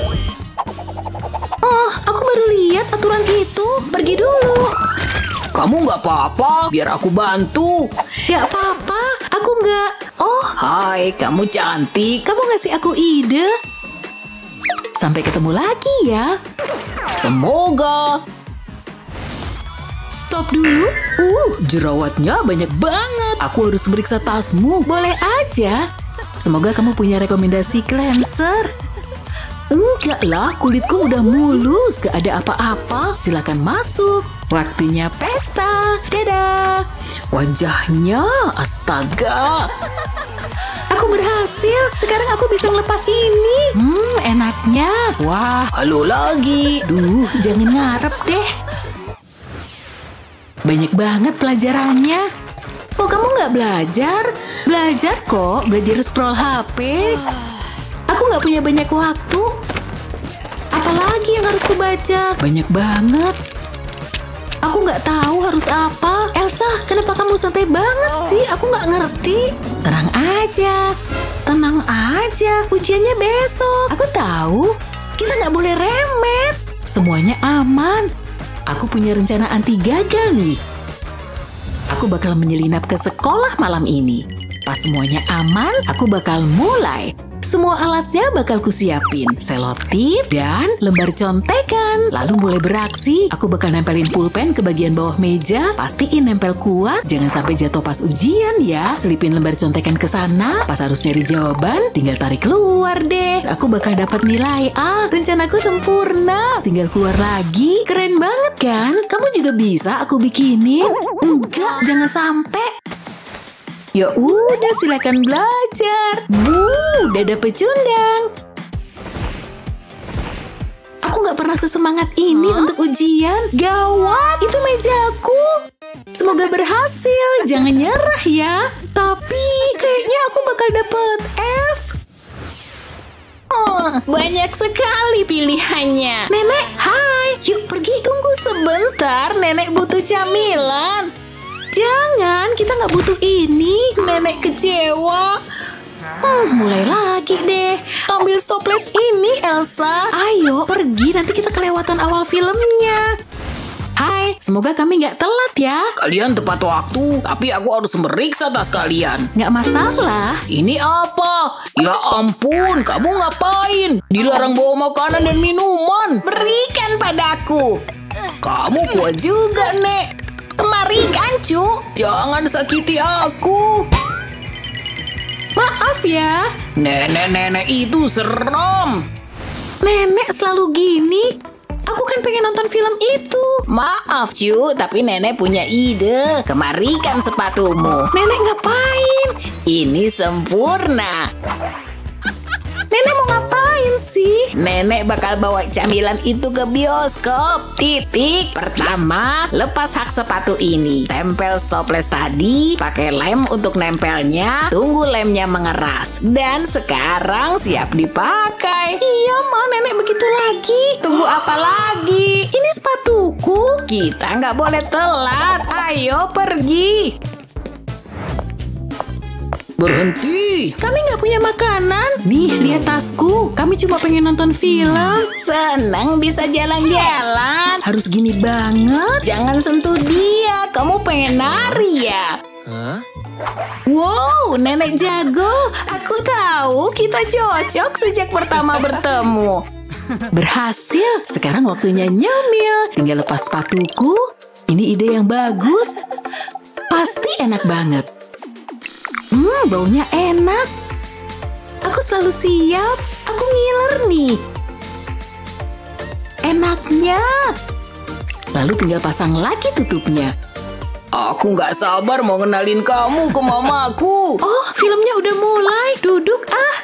Oh, aku baru lihat aturan itu. Pergi dulu. Kamu gak apa-apa, biar aku bantu. Gak apa-apa, aku gak. Oh, hai, kamu cantik. Kamu ngasih aku ide. Sampai ketemu lagi ya. Semoga. Stop dulu. Jerawatnya banyak banget. Aku harus meriksa tasmu. Boleh aja. Semoga kamu punya rekomendasi cleanser. Enggak lah, kulitku udah mulus. Gak ada apa-apa. Silakan masuk. Waktunya pesta. Dadah. Wajahnya, astaga. Aku berhasil. Sekarang aku bisa lepas ini. Enaknya. Wah, halo lagi. Duh, jangan ngarep deh. Banyak banget pelajarannya. Oh, kamu nggak belajar? Belajar kok, belajar scroll HP. Aku nggak punya banyak waktu. Apalagi yang harus kubaca? Banyak banget. Aku nggak tahu harus apa. Elsa, kenapa kamu santai banget sih? Aku nggak ngerti. Tenang aja. Tenang aja. Ujiannya besok. Aku tahu. Kita nggak boleh remet. Semuanya aman. Aku punya rencana anti gagal nih. Aku bakal menyelinap ke sekolah malam ini. Pas semuanya aman, aku bakal mulai. Semua alatnya bakal kusiapin. Selotip dan lembar contekan. Lalu mulai beraksi. Aku bakal nempelin pulpen ke bagian bawah meja. Pastiin nempel kuat. Jangan sampai jatuh pas ujian ya. Selipin lembar contekan ke sana. Pas harus nyari jawaban, tinggal tarik keluar deh. Aku bakal dapat nilai A. Rencanaku sempurna. Tinggal keluar lagi. Keren banget kan? Kamu juga bisa aku bikinin. Enggak, jangan sampai. Ya udah, silakan belajar. Dadah pecundang. Aku nggak pernah sesemangat ini untuk ujian. Gawat, itu mejaku. Semoga berhasil. Jangan nyerah ya. Tapi kayaknya aku bakal dapet F. Oh, banyak sekali pilihannya. Nenek, hai. Yuk pergi. Tunggu sebentar, nenek butuh camilan. Jangan, kita nggak butuh ini. Nenek kecewa. Mulai lagi deh. Ambil stoples ini, Elsa. Ayo, pergi. Nanti kita kelewatan awal filmnya. Hai, semoga kami nggak telat ya. Kalian tepat waktu, tapi aku harus meriksa tas kalian. Nggak masalah. Ini apa? Ya ampun, kamu ngapain? Dilarang bawa makanan dan minuman. Berikan padaku. Kamu kuat juga, Nek. Kemarikan, cu. Jangan sakiti aku. Maaf ya. Nenek-nenek itu serem. Nenek selalu gini. Aku kan pengen nonton film itu. Maaf, cu, tapi nenek punya ide. Kemarikan sepatumu. Nenek ngapain? Ini sempurna. Nenek mau ngapain sih? Nenek bakal bawa camilan itu ke bioskop. Titik. Pertama, lepas hak sepatu ini. Tempel stoples tadi, pakai lem untuk nempelnya. Tunggu lemnya mengeras. Dan sekarang siap dipakai. Iya, mau nenek begitu lagi. Tunggu apa lagi? Ini sepatuku. Kita nggak boleh telat. Ayo pergi. Berhenti. Kami nggak punya makanan. Nih, lihat tasku. Kami cuma pengen nonton film. Senang bisa jalan-jalan. Harus gini banget. Jangan sentuh dia. Kamu pengen nari ya? Wow, nenek jago. Aku tahu kita cocok sejak pertama bertemu. Berhasil. Sekarang waktunya nyemil. Tinggal lepas sepatuku. Ini ide yang bagus. Pasti enak banget. Baunya enak. Aku selalu siap. Aku ngiler nih. Enaknya. Lalu tinggal pasang lagi tutupnya. Aku nggak sabar mau kenalin kamu ke mamaku. Oh, filmnya udah mulai. Duduk ah.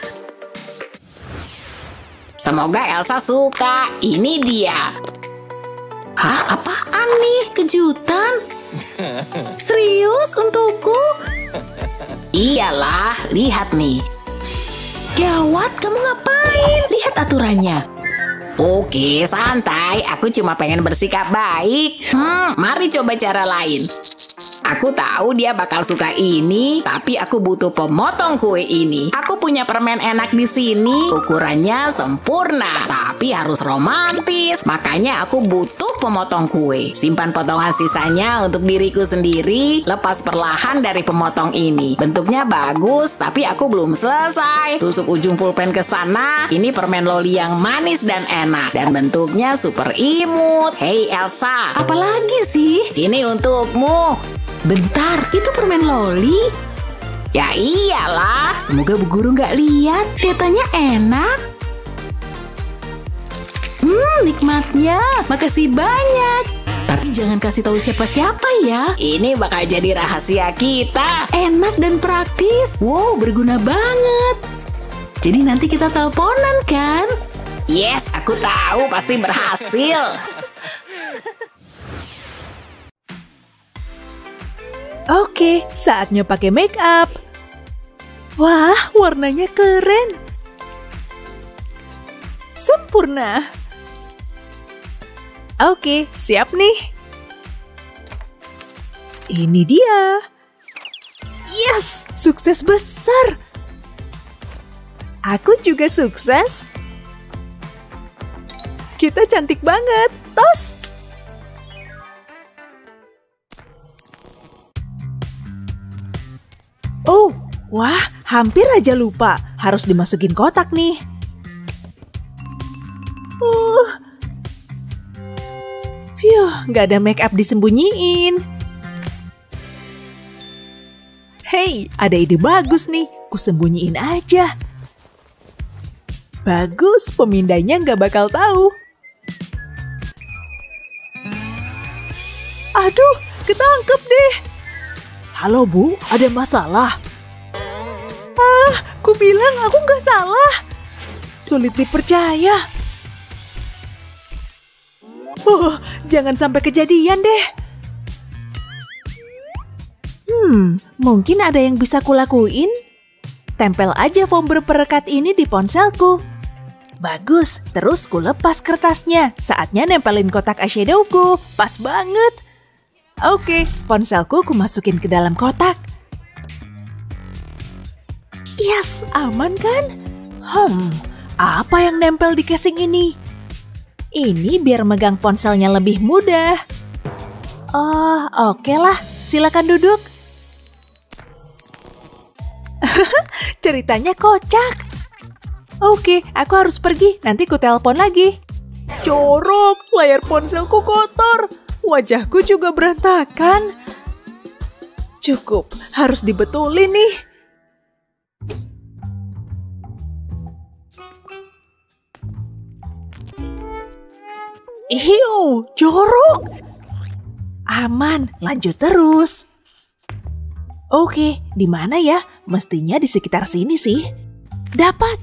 Semoga Elsa suka. Ini dia. Hah, apaan nih? Kejutan? Serius untukku? Iyalah, lihat nih. Gawat, kamu ngapain? Lihat aturannya. Oke, santai. Aku cuma pengen bersikap baik. Mari coba cara lain. Aku tahu dia bakal suka ini, tapi aku butuh pemotong kue ini. Aku punya permen enak di sini. Ukurannya sempurna, tapi harus romantis. Makanya aku butuh pemotong kue. Simpan potongan sisanya untuk diriku sendiri. Lepas perlahan dari pemotong ini. Bentuknya bagus, tapi aku belum selesai. Tusuk ujung pulpen ke sana. Ini permen loli yang manis dan enak. Dan bentuknya super imut. Hei Elsa. Apalagi sih? Ini untukmu. Bentar, itu permen loli? Ya iyalah. Semoga Bu Guru nggak lihat. Kelihatannya enak. Nikmatnya. Makasih banyak. Tapi jangan kasih tahu siapa-siapa ya. Ini bakal jadi rahasia kita. Enak dan praktis. Wow, berguna banget. Jadi nanti kita teleponan kan? Yes, aku tahu pasti berhasil. Oke, saatnya pakai make up. Wah, warnanya keren. Sempurna. Oke, siap nih. Ini dia. Yes, sukses besar. Aku juga sukses. Kita cantik banget. Tos. Oh, wah, hampir aja lupa. Harus dimasukin kotak nih. Nggak ada make up disembunyiin. Hey, ada ide bagus nih. Kusembunyiin aja. Bagus, pemindainya nggak bakal tahu. Aduh, ketangkep deh. Halo Bu, ada masalah? Ku bilang aku nggak salah. Sulit dipercaya. Jangan sampai kejadian deh. Mungkin ada yang bisa kulakuin. Tempel aja foam berperekat ini di ponselku. Bagus, terus kulepas kertasnya. Saatnya nempelin kotak eyeshadowku. Pas banget. Oke, ponselku kumasukin ke dalam kotak. Yes, aman kan? Apa yang nempel di casing ini? Ini biar megang ponselnya lebih mudah. Oh, oke lah. Silakan duduk. Ceritanya kocak. Oke, aku harus pergi. Nanti ku telepon lagi. Jorok, layar ponselku kotor. Wajahku juga berantakan. Cukup, harus dibetulin nih. Iu, jorok. Aman, lanjut terus. Oke, di mana ya? Mestinya di sekitar sini sih. Dapat.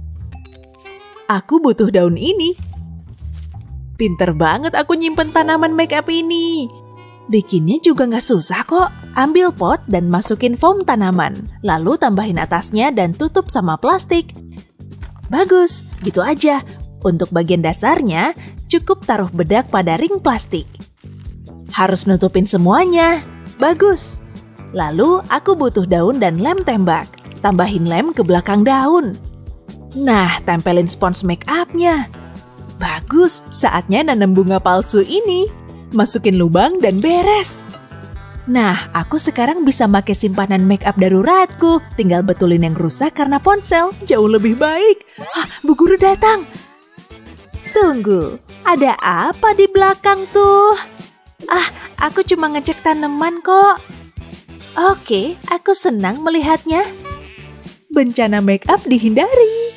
Aku butuh daun ini. Pinter banget aku nyimpen tanaman make up ini. Bikinnya juga nggak susah kok. Ambil pot dan masukin foam tanaman. Lalu tambahin atasnya dan tutup sama plastik. Bagus, gitu aja. Untuk bagian dasarnya, cukup taruh bedak pada ring plastik. Harus nutupin semuanya. Bagus. Lalu aku butuh daun dan lem tembak. Tambahin lem ke belakang daun. Nah, tempelin spons make up-nya. Bagus, saatnya nanam bunga palsu ini. Masukin lubang dan beres. Nah, aku sekarang bisa pakai simpanan make up daruratku. Tinggal betulin yang rusak karena ponsel. Jauh lebih baik. Bu Guru datang. Tunggu, ada apa di belakang tuh? Aku cuma ngecek tanaman kok. Oke, aku senang melihatnya. Bencana make up dihindari.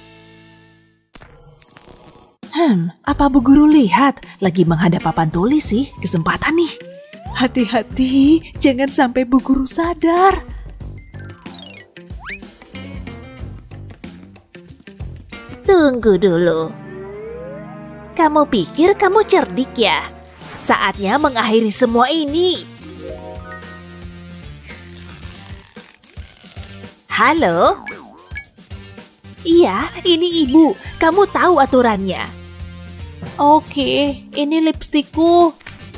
Apa Bu Guru lihat? Lagi menghadap papan tulis sih, kesempatan nih. Hati-hati, jangan sampai Bu Guru sadar. Tunggu dulu. Kamu pikir kamu cerdik ya? Saatnya mengakhiri semua ini. Halo? Iya, ini Ibu. Kamu tahu aturannya. Oke, ini lipstikku.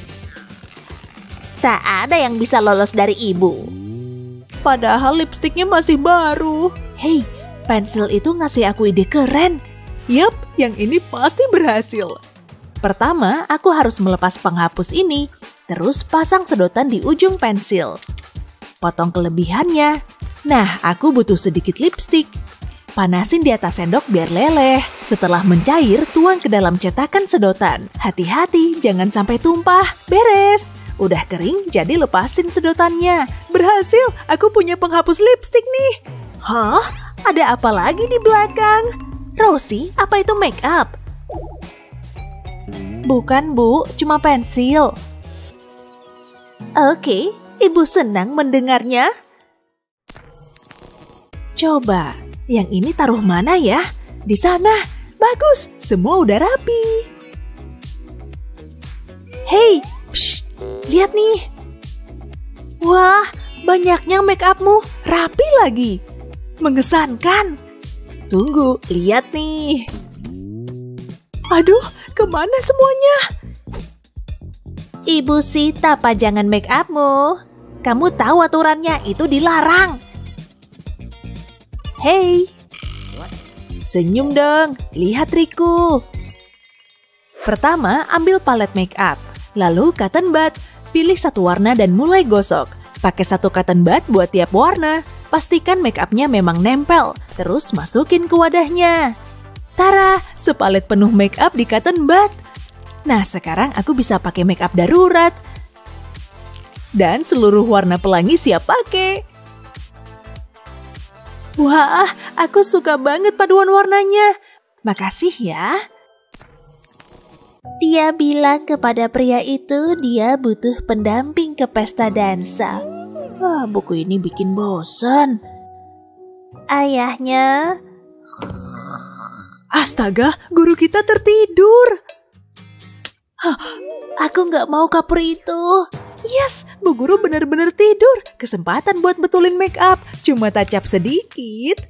Tak ada yang bisa lolos dari Ibu. Padahal lipstiknya masih baru. Hei, pensil itu ngasih aku ide keren. Yup, yang ini pasti berhasil. Pertama, aku harus melepas penghapus ini, terus pasang sedotan di ujung pensil. Potong kelebihannya. Nah, aku butuh sedikit lipstik. Panasin di atas sendok biar leleh. Setelah mencair, tuang ke dalam cetakan sedotan. Hati-hati, jangan sampai tumpah. Beres. Udah kering, jadi lepasin sedotannya. Berhasil, aku punya penghapus lipstik nih. Hah? Ada apa lagi di belakang? Rosie, apa itu make up? Bukan, Bu, cuma pensil. Oke, Ibu senang mendengarnya. Coba, yang ini taruh mana ya? Di sana. Bagus, semua udah rapi. Hei, psst, lihat nih. Wah, banyaknya make upmu, rapi lagi. Mengesankan. Tunggu, lihat nih. Aduh, kemana semuanya? Ibu Sita, pajangan make upmu. Kamu tahu aturannya, itu dilarang. Hei, senyum dong, lihat trikku. Pertama, ambil palet make up, lalu cotton bud, pilih satu warna dan mulai gosok. Pakai satu cotton bud buat tiap warna, pastikan make upnya memang nempel, terus masukin ke wadahnya. Tara, sepalet penuh make up di cotton bud. Nah, sekarang aku bisa pakai make up darurat. Dan seluruh warna pelangi siap pakai. Wah, aku suka banget paduan warnanya. Makasih ya. Dia bilang kepada pria itu dia butuh pendamping ke pesta dansa. Wah, buku ini bikin bosan. Ayahnya... Astaga, guru kita tertidur. Aku nggak mau kapur itu. Yes, Bu Guru benar-benar tidur. Kesempatan buat betulin make up. Cuma touch-up sedikit.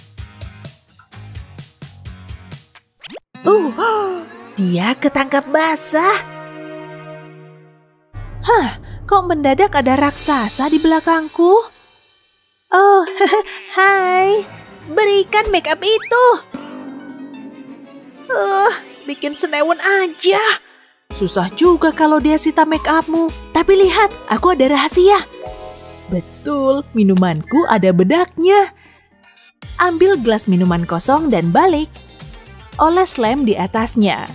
Dia ketangkap basah. Kok mendadak ada raksasa di belakangku? Oh, hai. Berikan make up itu. Bikin senewan aja. Susah juga kalau dia sita make upmu. Tapi lihat, aku ada rahasia. Betul, minumanku ada bedaknya. Ambil gelas minuman kosong dan balik. Oles lem di atasnya.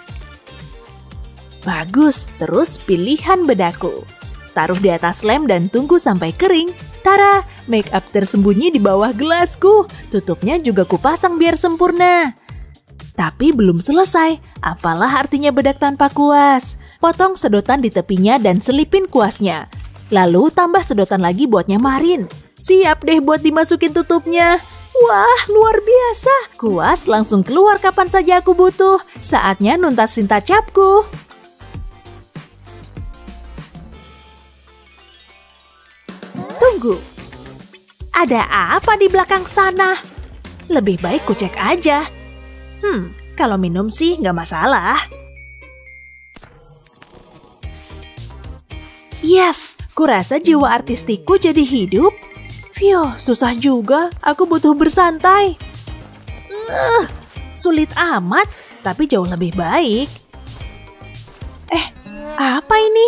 Bagus, terus pilihan bedakku. Taruh di atas lem dan tunggu sampai kering. Tara, make up tersembunyi di bawah gelasku. Tutupnya juga kupasang biar sempurna. Tapi belum selesai. Apalah artinya bedak tanpa kuas? Potong sedotan di tepinya dan selipin kuasnya. Lalu tambah sedotan lagi buat nyamarin. Siap deh buat dimasukin tutupnya. Wah, luar biasa. Kuas langsung keluar kapan saja aku butuh. Saatnya nuntasin touch-upku. Tunggu. Ada apa di belakang sana? Lebih baik ku cek aja. Kalau minum sih nggak masalah. Yes, kurasa jiwa artistikku jadi hidup. Vio, susah juga. Aku butuh bersantai. Sulit amat, tapi jauh lebih baik. Apa ini?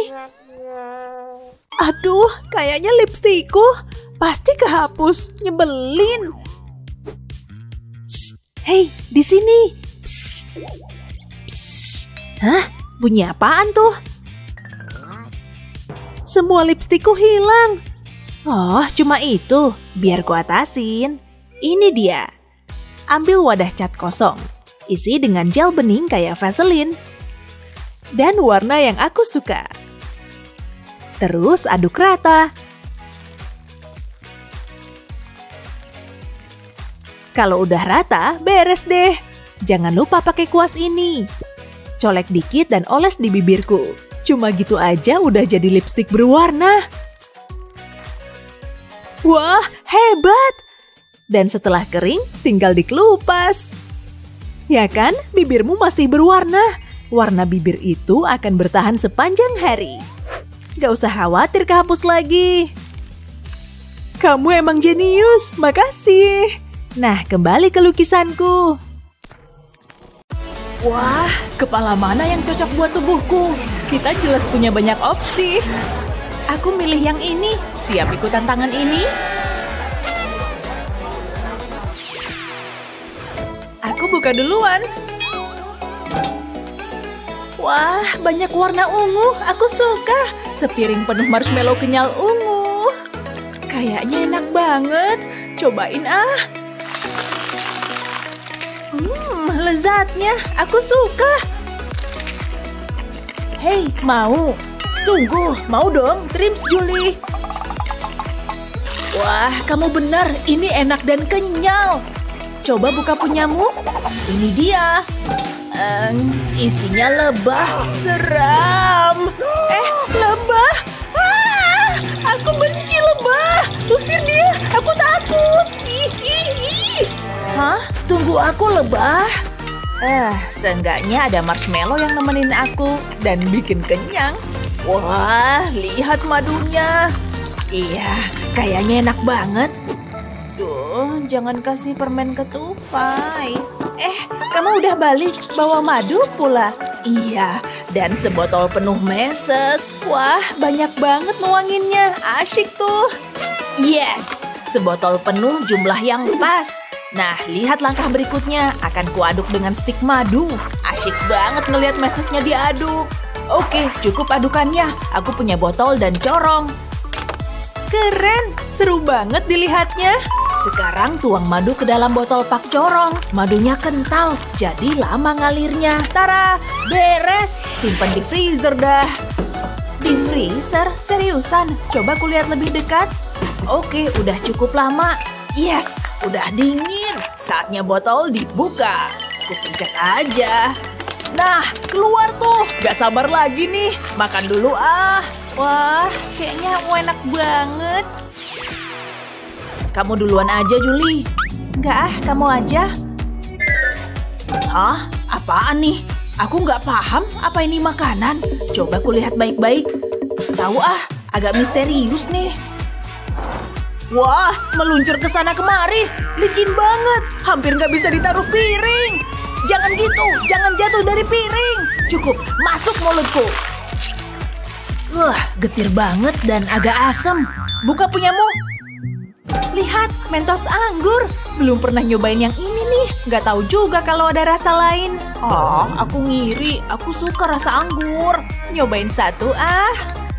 Aduh, kayaknya lipstikku. Pasti kehapus. Nyebelin. Hei, di sini. Hah? Bunyi apaan tuh? Semua lipstikku hilang. Oh, cuma itu. Biar ku atasin. Ini dia. Ambil wadah cat kosong. Isi dengan gel bening kayak Vaseline. Dan warna yang aku suka. Terus aduk rata. Kalau udah rata, beres deh. Jangan lupa pakai kuas ini. Colek dikit dan oles di bibirku. Cuma gitu aja udah jadi lipstik berwarna. Wah, hebat! Dan setelah kering, tinggal dikelupas. Ya kan, bibirmu masih berwarna. Warna bibir itu akan bertahan sepanjang hari. Gak usah khawatir kehapus lagi. Kamu emang jenius, makasih. Nah, kembali ke lukisanku. Wah, kepala mana yang cocok buat tubuhku? Kita jelas punya banyak opsi. Aku milih yang ini. Siap ikut tantangan ini? Aku buka duluan. Wah, banyak warna ungu. Aku suka. Sepiring penuh marshmallow kenyal ungu. Kayaknya enak banget. Cobain ah. Lezatnya. Aku suka. Hei, mau? Sungguh, mau dong, Trims Julie. Wah, kamu benar. Ini enak dan kenyal. Coba buka punyamu. Ini dia. Isinya lebah. Seram. Lebah. Ah, aku benci lebah. Usir dia. Aku takut. Hah? Tunggu aku, lebah. Seenggaknya ada marshmallow yang nemenin aku dan bikin kenyang. Wah, lihat madunya. Iya, kayaknya enak banget. Duh, jangan kasih permen ketupai. Kamu udah balik bawa madu pula? Iya, dan sebotol penuh meses. Wah, banyak banget nuanginnya. Asyik tuh. Yes, sebotol penuh jumlah yang pas. Nah, lihat langkah berikutnya. Akan kuaduk dengan stik madu. Asyik banget ngelihat mesesnya diaduk. Oke, cukup adukannya. Aku punya botol dan corong. Keren, seru banget dilihatnya. Sekarang tuang madu ke dalam botol pak corong. Madunya kental, jadi lama ngalirnya. Tara, beres. Simpan di freezer dah. Di freezer? Seriusan? Coba kulihat lebih dekat. Oke, udah cukup lama. Yes, udah dingin. Saatnya botol dibuka. Kupencet aja. Nah, keluar tuh. Gak sabar lagi nih. Makan dulu ah. Wah, kayaknya enak banget. Kamu duluan aja, Julie. Enggak, kamu aja. Hah? Apaan nih? Aku nggak paham apa ini makanan. Coba kulihat baik-baik. Tahu ah, agak misterius nih. Wah, meluncur ke sana kemari. Licin banget. Hampir nggak bisa ditaruh piring. Jangan gitu, jangan jatuh dari piring. Cukup, masuk mulutku. Getir banget dan agak asam. Buka punyamu. Lihat, Mentos anggur. Belum pernah nyobain yang ini nih. Nggak tahu juga kalau ada rasa lain. Oh, aku ngiri. Aku suka rasa anggur. Nyobain satu ah.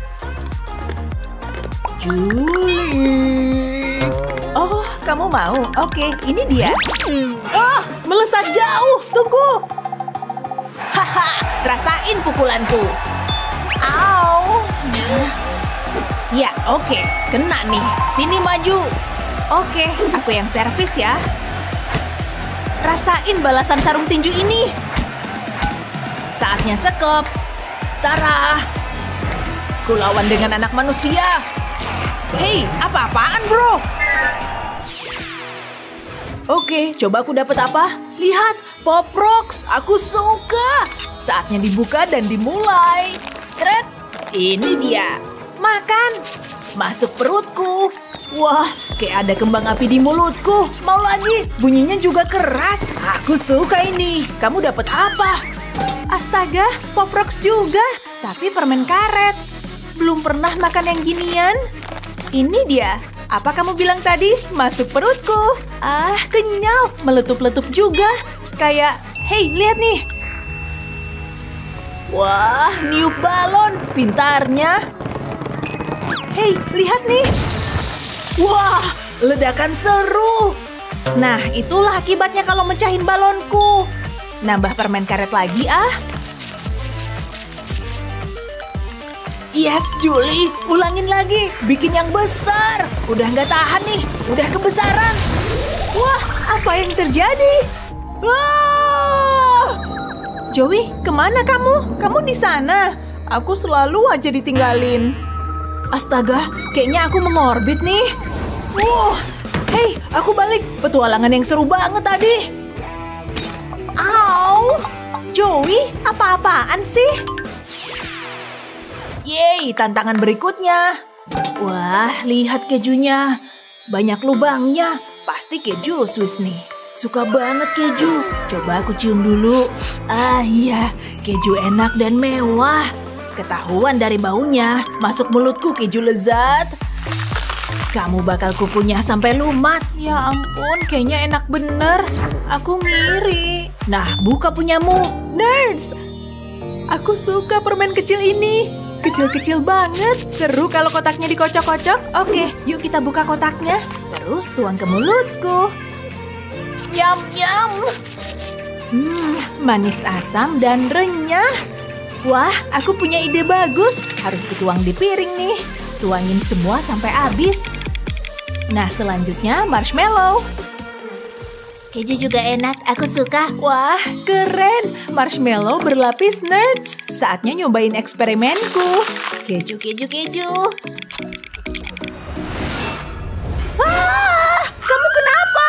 Julie. Oh, kamu mau? Oke, ini dia. Oh, melesat jauh. Tunggu. Haha, rasain pukulanku. Au. Ya, oke. Kena nih. Sini maju. Oke, aku yang servis ya. Rasain balasan sarung tinju ini. Saatnya sekop. Tara. Kulawan dengan anak manusia. Hei, apa-apaan bro? Oke, coba aku dapat apa? Lihat, Pop Rocks. Aku suka. Saatnya dibuka dan dimulai. Tret. Ini dia. Makan. Masuk perutku. Wah, kayak ada kembang api di mulutku. Mau lagi? Bunyinya juga keras. Aku suka ini. Kamu dapat apa? Astaga, Pop Rocks juga. Tapi permen karet. Belum pernah makan yang ginian. Ini dia. Apa kamu bilang tadi? Masuk perutku. Ah, kenyal. Meletup-letup juga. Kayak, hei, lihat nih. Wah, niup balon. Pintarnya. Hei, lihat nih. Wah, ledakan seru. Nah, itulah akibatnya kalau mencahin balonku. Nambah permen karet lagi ah. Yes, Julie. Ulangin lagi. Bikin yang besar. Udah nggak tahan nih. Udah kebesaran. Wah, apa yang terjadi? Wah! Joey, kemana kamu? Kamu di sana. Aku selalu aja ditinggalin. Astaga, kayaknya aku mengorbit nih. Hei, aku balik. Petualangan yang seru banget tadi. Au! Joey, apa-apaan sih? Yeay, tantangan berikutnya. Wah, lihat kejunya. Banyak lubangnya. Pasti keju Swiss nih. Suka banget keju. Coba aku cium dulu. Ah iya, keju enak dan mewah. Ketahuan dari baunya. Masuk mulutku keju lezat. Kamu bakal kupunya sampai lumat. Ya ampun, kayaknya enak bener. Aku ngiri. Nah, buka punyamu. Nerds! Aku suka permen kecil ini. Kecil-kecil banget. Seru kalau kotaknya dikocok-kocok. Oke, yuk kita buka kotaknya. Terus tuang ke mulutku. Yum-yum. Manis asam dan renyah. Wah, aku punya ide bagus. Harus dituang di piring nih. Tuangin semua sampai habis. Nah, selanjutnya marshmallow. Keju juga enak, aku suka. Wah, keren. Marshmallow berlapis nerds. Saatnya nyobain eksperimenku. Keju, keju, keju. Ah, kamu kenapa?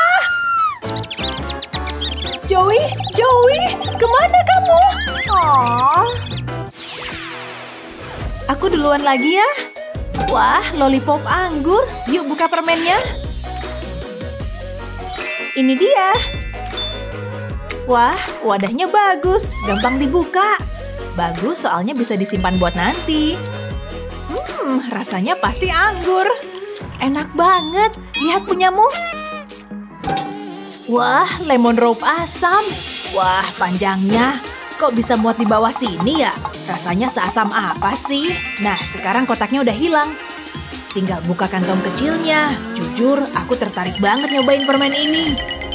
Joey, Joey, kemana kamu? Oh. Aku duluan lagi ya. Wah, lollipop anggur. Yuk buka permennya. Ini dia. Wah, wadahnya bagus. Gampang dibuka. Bagus soalnya bisa disimpan buat nanti. Rasanya pasti anggur. Enak banget. Lihat punyamu. Wah, lemon rope asam. Wah, panjangnya. Kok bisa muat di bawah sini ya? Rasanya seasam apa sih? Nah, sekarang kotaknya udah hilang. Tinggal buka kantong kecilnya. Jujur, aku tertarik banget nyobain permen ini.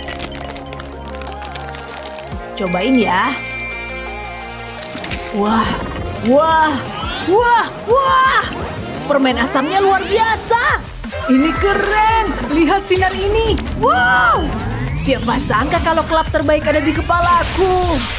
Cobain ya. Wah, wah, wah, wah. Permen asamnya luar biasa. Ini keren. Lihat sinar ini. Wow. Siapa sangka kalau klub terbaik ada di kepalaku.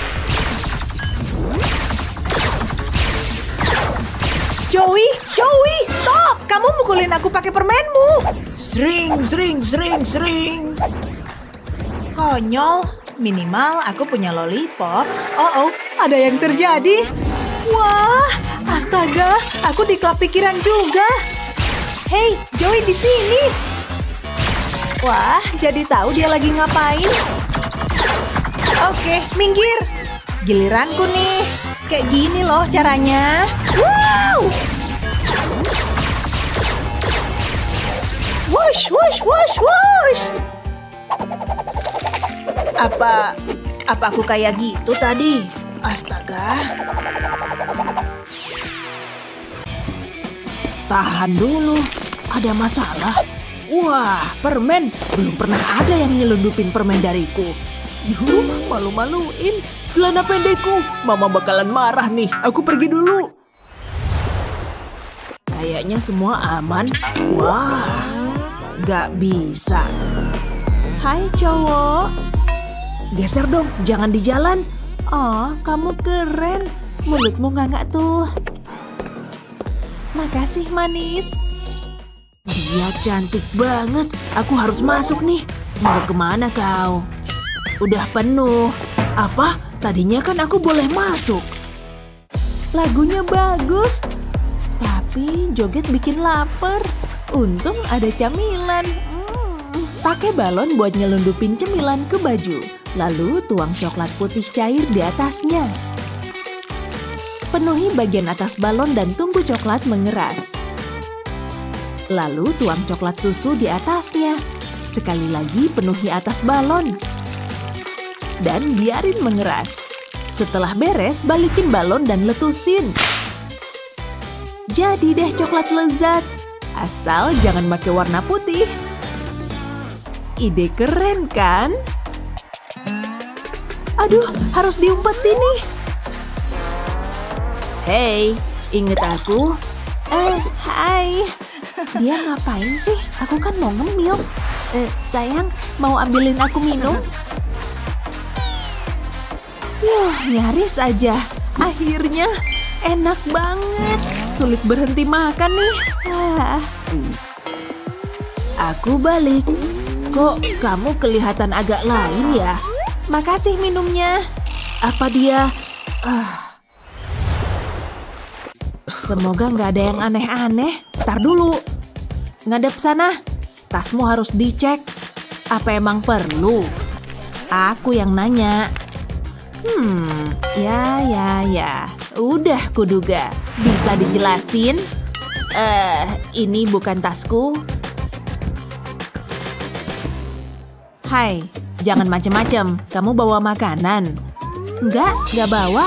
Joey, Joey, stop! Kamu mukulin aku pakai permenmu. Sering, sering, sering, sering. Konyol. Minimal aku punya lollipop. Oh, ada yang terjadi. Wah, astaga, aku di klub pikiran juga. Hey, Joey di sini. Wah, jadi tahu dia lagi ngapain. Oke, minggir. Giliranku nih. Kayak gini loh caranya. Wow! Wush, wush, wush, wush. Apa aku kayak gitu tadi? Astaga. Tahan dulu. Ada masalah. Wah, permen. Belum pernah ada yang nyelundupin permen dariku. Yuh, malu-maluin. Celana pendekku. Mama bakalan marah nih. Aku pergi dulu. Kayaknya semua aman. Wah, gak bisa. Hai cowok. Geser dong, jangan di jalan. Oh, kamu keren. Mulutmu nganga tuh. Makasih manis. Dia cantik banget. Aku harus masuk nih. Mau kemana kau? Udah penuh. Apa? Tadinya kan aku boleh masuk. Lagunya bagus. Tapi joget bikin lapar. Untung ada camilan. Pakai balon buat nyelundupin cemilan ke baju. Lalu tuang coklat putih cair di atasnya. Penuhi bagian atas balon dan tunggu coklat mengeras. Lalu tuang coklat susu di atasnya. Sekali lagi penuhi atas balon. Dan biarin mengeras. Setelah beres, balikin balon dan letusin. Jadi deh coklat lezat. Asal jangan pakai warna putih. Ide keren kan? Aduh, harus diumpetin nih. Hey, inget aku? Hai. Dia ngapain sih? Aku kan mau ngemil. Sayang, mau ambilin aku minum? Nyaris aja. Akhirnya, enak banget. Sulit berhenti makan nih. Aku balik. Kok kamu kelihatan agak lain ya? Makasih minumnya. Apa dia? Semoga nggak ada yang aneh-aneh. Tar dulu. Ngadep sana. Tasmu harus dicek. Apa emang perlu? Aku yang nanya. Ya. Udah kuduga. Bisa dijelasin? Ini bukan tasku. Hai, jangan macem-macem. Kamu bawa makanan? Enggak bawa.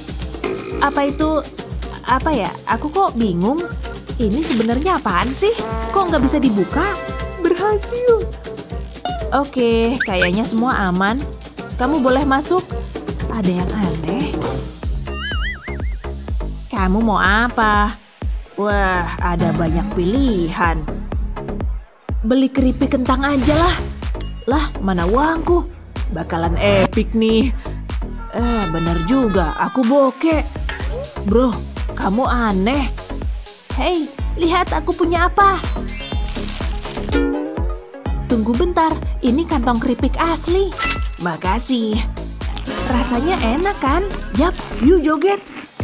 Apa ya? Aku kok bingung. Ini sebenarnya apaan sih? Kok nggak bisa dibuka? Berhasil. Oke, kayaknya semua aman. Kamu boleh masuk. Ada yang aneh. Kamu mau apa? Wah, ada banyak pilihan. Beli keripik kentang aja lah. Lah, mana uangku? Bakalan epic nih. Bener juga, aku bokeh. Bro, kamu aneh. Hei, lihat aku punya apa. Tunggu bentar, ini kantong keripik asli. Makasih. Rasanya enak kan? Yap, yuk joget.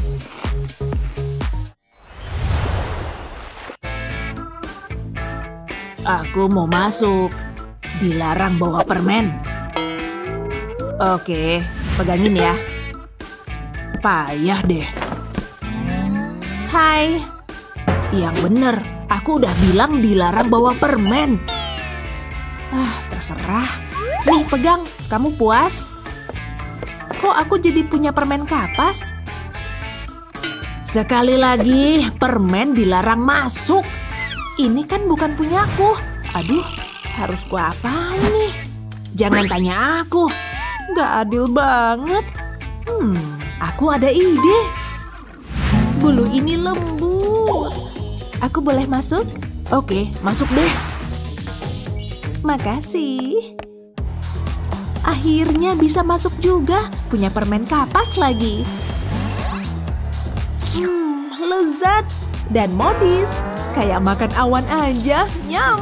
Aku mau masuk. Dilarang bawa permen. Oke, pegangin ya. Payah deh. Hai. Yang bener, aku udah bilang dilarang bawa permen. Terserah. Nih, pegang. Kamu puas? Kok aku jadi punya permen kapas? Sekali lagi, permen dilarang masuk. Ini kan bukan punyaku. Aduh, harus gua apain nih? Jangan tanya aku. Gak adil banget. Aku ada ide. Bulu ini lembut. Aku boleh masuk? Oke, masuk deh. Makasih. Akhirnya bisa masuk juga. Punya permen kapas lagi. Lezat. Dan modis. Kayak makan awan aja. Nyam.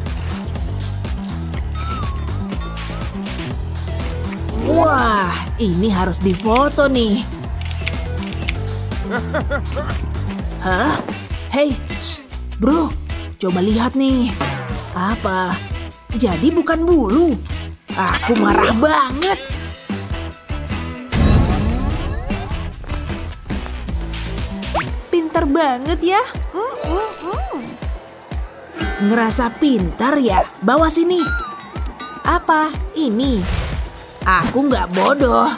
Wah, ini harus difoto nih. Hah? Hei, bro. Coba lihat nih. Apa? Jadi bukan bulu. Aku marah banget. Pintar banget ya. Ngerasa pintar ya? Bawa sini. Apa? Ini. Aku nggak bodoh.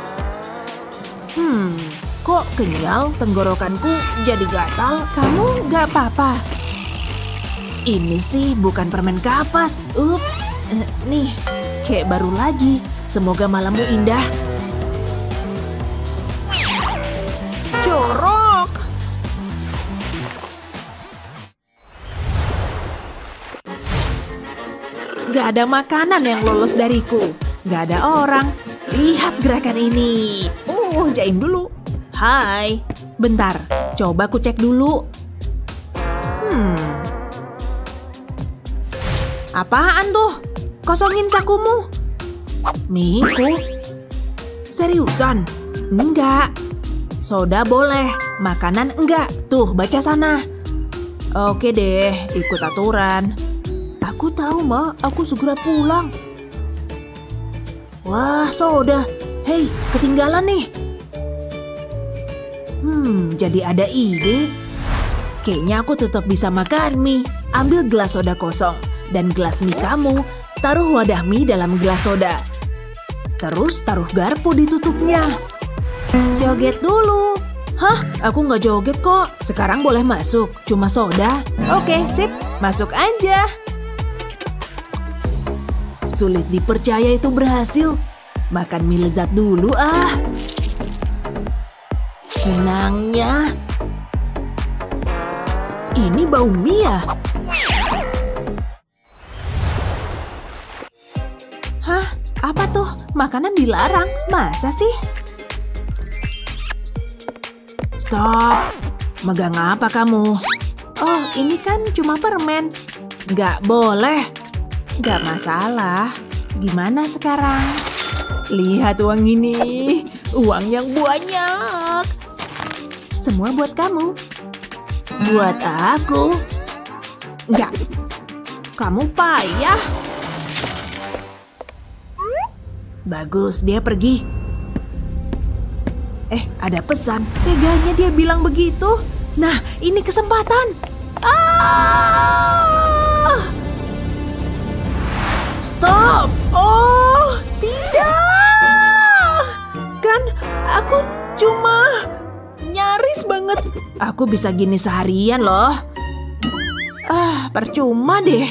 Kok kenyal tenggorokanku jadi gatal? Kamu nggak apa-apa? Ini sih bukan permen kapas. Ups. Nih, kayak baru lagi. Semoga malammu indah. Jorok. Gak ada makanan yang lolos dariku. Gak ada orang. Lihat gerakan ini. Jaim dulu. Hai. Bentar, coba ku cek dulu. Apaan tuh? Kosongin sakumu. Miku? Seriusan? Enggak. Soda boleh, makanan enggak. Tuh, baca sana. Oke deh, ikut aturan. Aku tahu, Ma. Aku segera pulang. Wah, soda. Hei, ketinggalan nih. Jadi ada ide. Kayaknya aku tetap bisa makan mie. Ambil gelas soda kosong. Dan gelas mie kamu, taruh wadah mie dalam gelas soda. Terus taruh garpu di tutupnya. Joget dulu. Hah? Aku nggak joget kok. Sekarang boleh masuk. Cuma soda. Oke, sip. Masuk aja. Sulit dipercaya itu berhasil. Makan mie lezat dulu ah. Senangnya. Ini bau mie ya? Hah? Apa tuh? Makanan dilarang? Masa sih? Stop. Megang apa kamu? Oh, ini kan cuma permen. Nggak boleh. Nggak masalah. Gimana sekarang? Lihat uang ini. Uang yang banyak. Semua buat kamu. Buat aku. Nggak. Kamu payah. Bagus, dia pergi. Ada pesan. Teganya dia bilang begitu. Nah, ini kesempatan. Ah! Stop! Oh, tidak! Kan aku cuma nyaris banget. Aku bisa gini seharian loh. Percuma deh.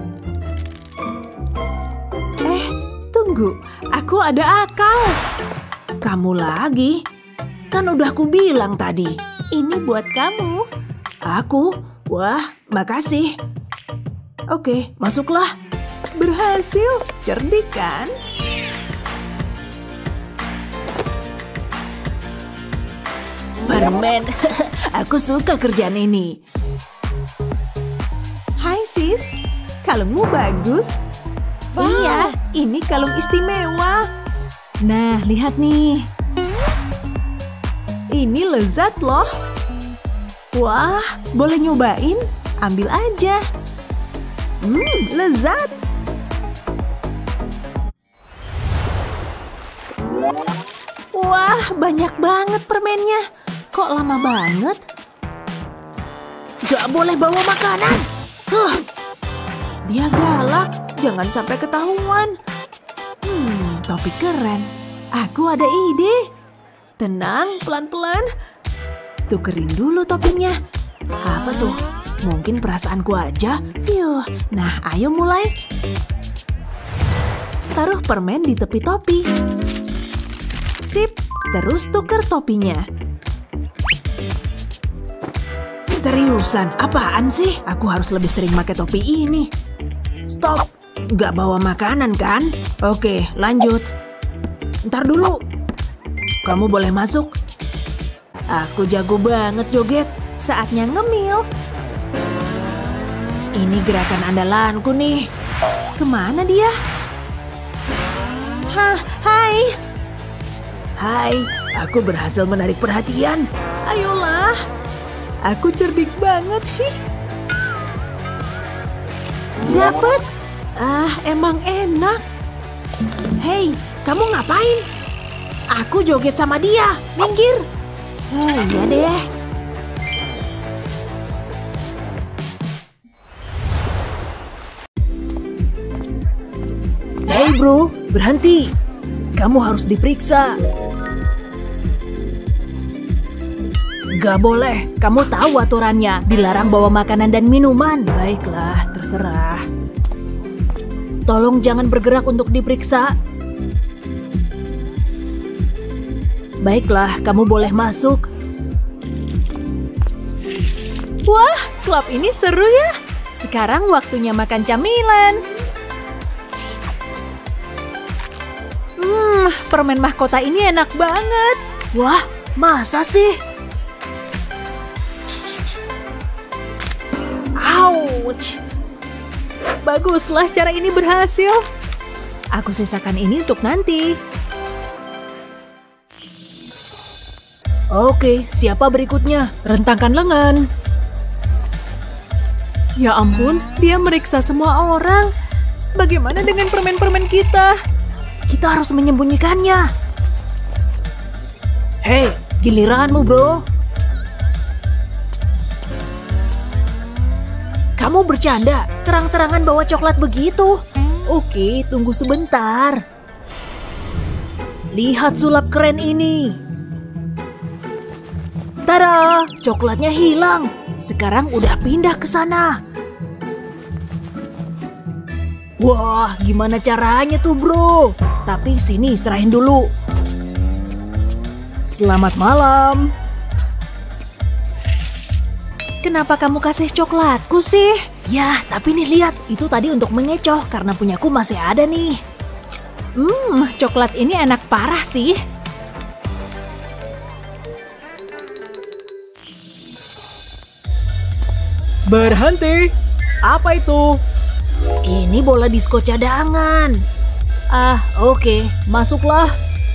Tunggu. Aku ada akal. Kamu lagi? Kan udah aku bilang tadi. Ini buat kamu. Aku? Wah, makasih. Oke, masuklah. Berhasil. Cerdik kan? Permen. Aku suka kerjaan ini. Hai sis. Kalungmu bagus. Iya, ini kalung istimewa. Nah, lihat nih. Ini lezat loh. Wah, boleh nyobain? Ambil aja. Lezat. Wah, banyak banget permennya. Kok lama banget? Gak boleh bawa makanan. Dia galak. Jangan sampai ketahuan. Topi keren. Aku ada ide. Tenang, pelan-pelan. Tukerin dulu topinya. Apa tuh? Mungkin perasaanku aja. Nah, ayo mulai. Taruh permen di tepi topi. Sip, terus tuker topinya. Seriusan, apaan sih? Aku harus lebih sering pakai topi ini. Stop, nggak bawa makanan kan? Oke, lanjut. Ntar dulu. Kamu boleh masuk. Aku jago banget joget. Saatnya ngemil. Ini gerakan andalanku nih. Kemana dia? Hai. Hai, aku berhasil menarik perhatian. Ayolah. Aku cerdik banget. Dapet. Emang enak. Hei, kamu ngapain? Aku joget sama dia. Minggir. Iya deh. Hei bro, berhenti. Kamu harus diperiksa. Gak boleh, kamu tahu aturannya. Dilarang bawa makanan dan minuman. Baiklah, terserah. Tolong jangan bergerak untuk diperiksa. Baiklah, kamu boleh masuk. Wah, klub ini seru ya. Sekarang waktunya makan camilan. Permen mahkota ini enak banget. Wah, masa sih? Ouch. Baguslah cara ini berhasil. Aku sisakan ini untuk nanti. Oke, siapa berikutnya? Rentangkan lengan. Ya ampun, dia meriksa semua orang. Bagaimana dengan permen-permen kita? Kita harus menyembunyikannya. Hei, giliranmu bro. Kamu bercanda? Terang-terangan bawa coklat begitu? Oke, tunggu sebentar. Lihat sulap keren ini. Tada, coklatnya hilang. Sekarang udah pindah ke sana. Wah, gimana caranya tuh bro? Tapi sini, serahin dulu. Selamat malam. Kenapa kamu kasih coklatku sih? Ya, tapi nih lihat, itu tadi untuk mengecoh karena punyaku masih ada nih. Coklat ini enak parah sih. Berhenti. Apa itu? Ini bola disko cadangan. Oke, masuklah.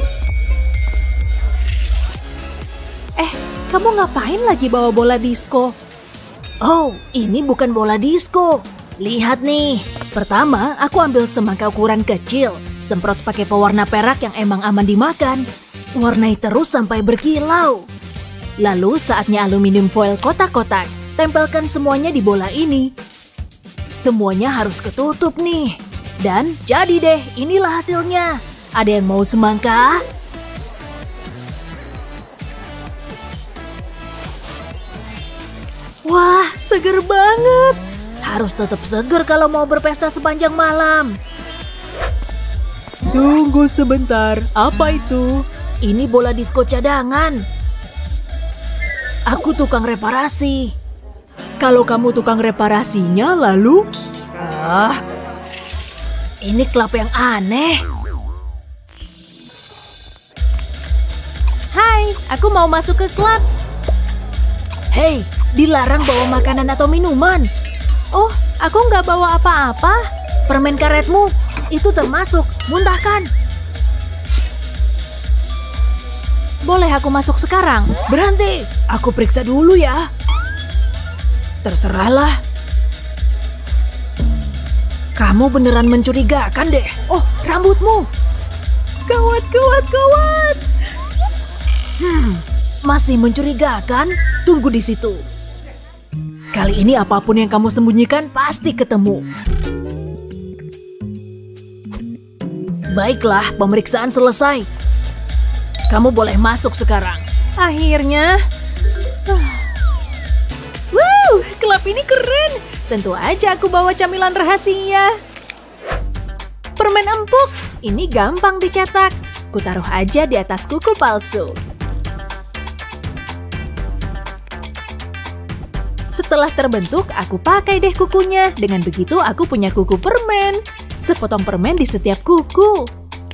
Kamu ngapain lagi bawa bola disko? Oh, ini bukan bola disko. Lihat nih. Pertama, aku ambil semangka ukuran kecil. Semprot pakai pewarna perak yang emang aman dimakan. Warnai terus sampai berkilau. Lalu saatnya aluminium foil kotak-kotak. Tempelkan semuanya di bola ini. Semuanya harus ketutup nih. Dan jadi deh, inilah hasilnya. Ada yang mau semangka? Wah, seger banget. Harus tetap seger kalau mau berpesta sepanjang malam. Tunggu sebentar, apa itu? Ini bola disko cadangan. Aku tukang reparasi. Kalau kamu tukang reparasinya, lalu? Ini klub yang aneh. Hai, aku mau masuk ke klub. Hei, dilarang bawa makanan atau minuman. Oh, aku nggak bawa apa-apa. Permen karetmu, itu termasuk. Muntahkan. Boleh aku masuk sekarang? Berhenti, aku periksa dulu ya. Terserahlah. Kamu beneran mencurigakan deh. Oh, rambutmu. Gawat. Masih mencurigakan? Tunggu di situ. Kali ini apapun yang kamu sembunyikan pasti ketemu. Baiklah, pemeriksaan selesai. Kamu boleh masuk sekarang. Akhirnya. Wow, klub ini keren. Tentu aja aku bawa camilan rahasia. Permen empuk. Ini gampang dicetak. Kutaruh aja di atas kuku palsu. Setelah terbentuk, aku pakai deh kukunya. Dengan begitu, aku punya kuku permen. Sepotong permen di setiap kuku.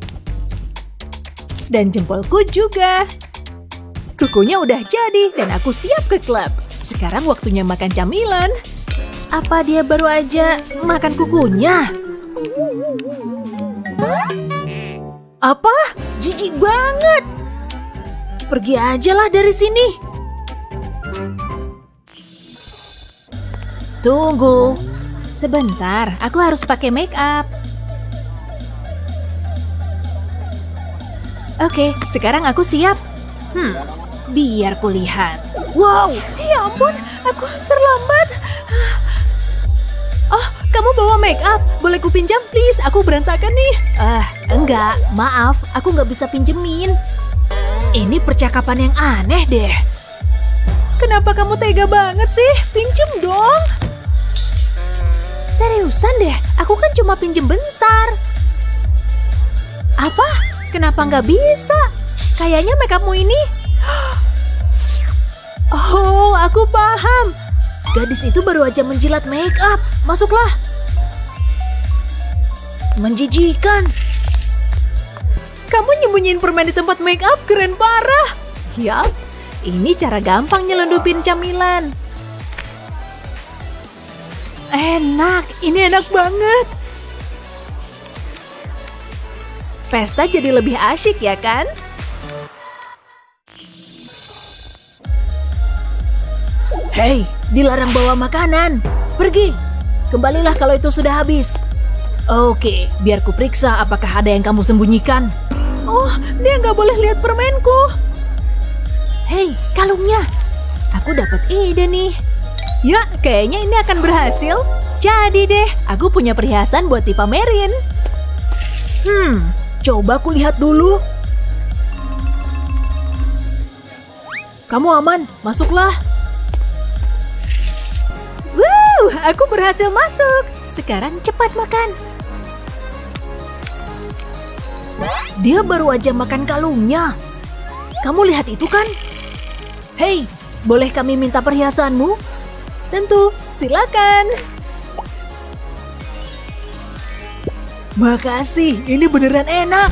Dan jempolku juga. Kukunya udah jadi dan aku siap ke klub. Sekarang waktunya makan camilan. Apa dia baru aja makan kukunya? Apa? Jijik banget. Pergi aja lah dari sini. Tunggu. Sebentar, aku harus pakai make up. Oke, sekarang aku siap. Biar kulihat. Wow, ya ampun, aku terlambat. Oh, kamu bawa make up? Boleh kupinjam please? Aku berantakan nih. Enggak, maaf, aku nggak bisa pinjemin. Ini percakapan yang aneh deh. Kenapa kamu tega banget sih? Pinjem dong. Seriusan deh, aku kan cuma pinjem bentar. Apa? Kenapa nggak bisa? Kayaknya make upmu ini. Oh, aku paham. Gadis itu baru aja menjilat make up. Masuklah. Menjijikan. Kamu nyembunyiin permen di tempat make up, keren parah. Yap, ini cara gampang nyelundupin camilan. Enak, ini enak banget. Pesta jadi lebih asyik ya kan? Hei, dilarang bawa makanan. Pergi. Kembalilah kalau itu sudah habis. Oke, biar ku periksa apakah ada yang kamu sembunyikan. Oh, dia nggak boleh lihat permenku. Hei, kalungnya. Aku dapat ide nih. Ya, kayaknya ini akan berhasil. Jadi deh, aku punya perhiasan buat dipamerin. Coba ku lihat dulu. kamu aman, masuklah. Wuh, aku berhasil masuk. Sekarang cepat makan. Dia baru aja makan kalungnya. Kamu lihat itu kan? Hei, boleh kami minta perhiasanmu? Tentu, silakan. Makasih, ini beneran enak.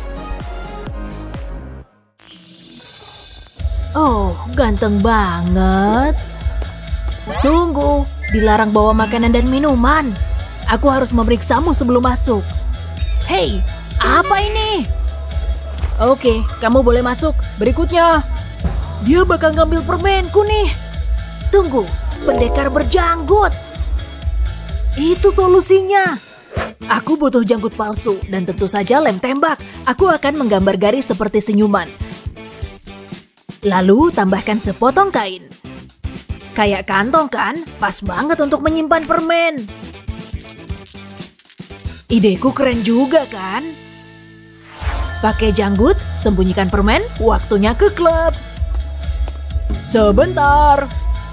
Oh, ganteng banget. Tunggu, dilarang bawa makanan dan minuman. Aku harus memeriksamu sebelum masuk. Hei, apa ini? Oke, kamu boleh masuk. Berikutnya. Dia bakal ngambil permenku nih. Tunggu, pendekar berjanggut. Itu solusinya. Aku butuh janggut palsu dan tentu saja lem tembak. Aku akan menggambar garis seperti senyuman. Lalu tambahkan sepotong kain. Kayak kantong kan? Pas banget untuk menyimpan permen. Ideku keren juga kan? Pakai janggut, sembunyikan permen, waktunya ke klub. Sebentar.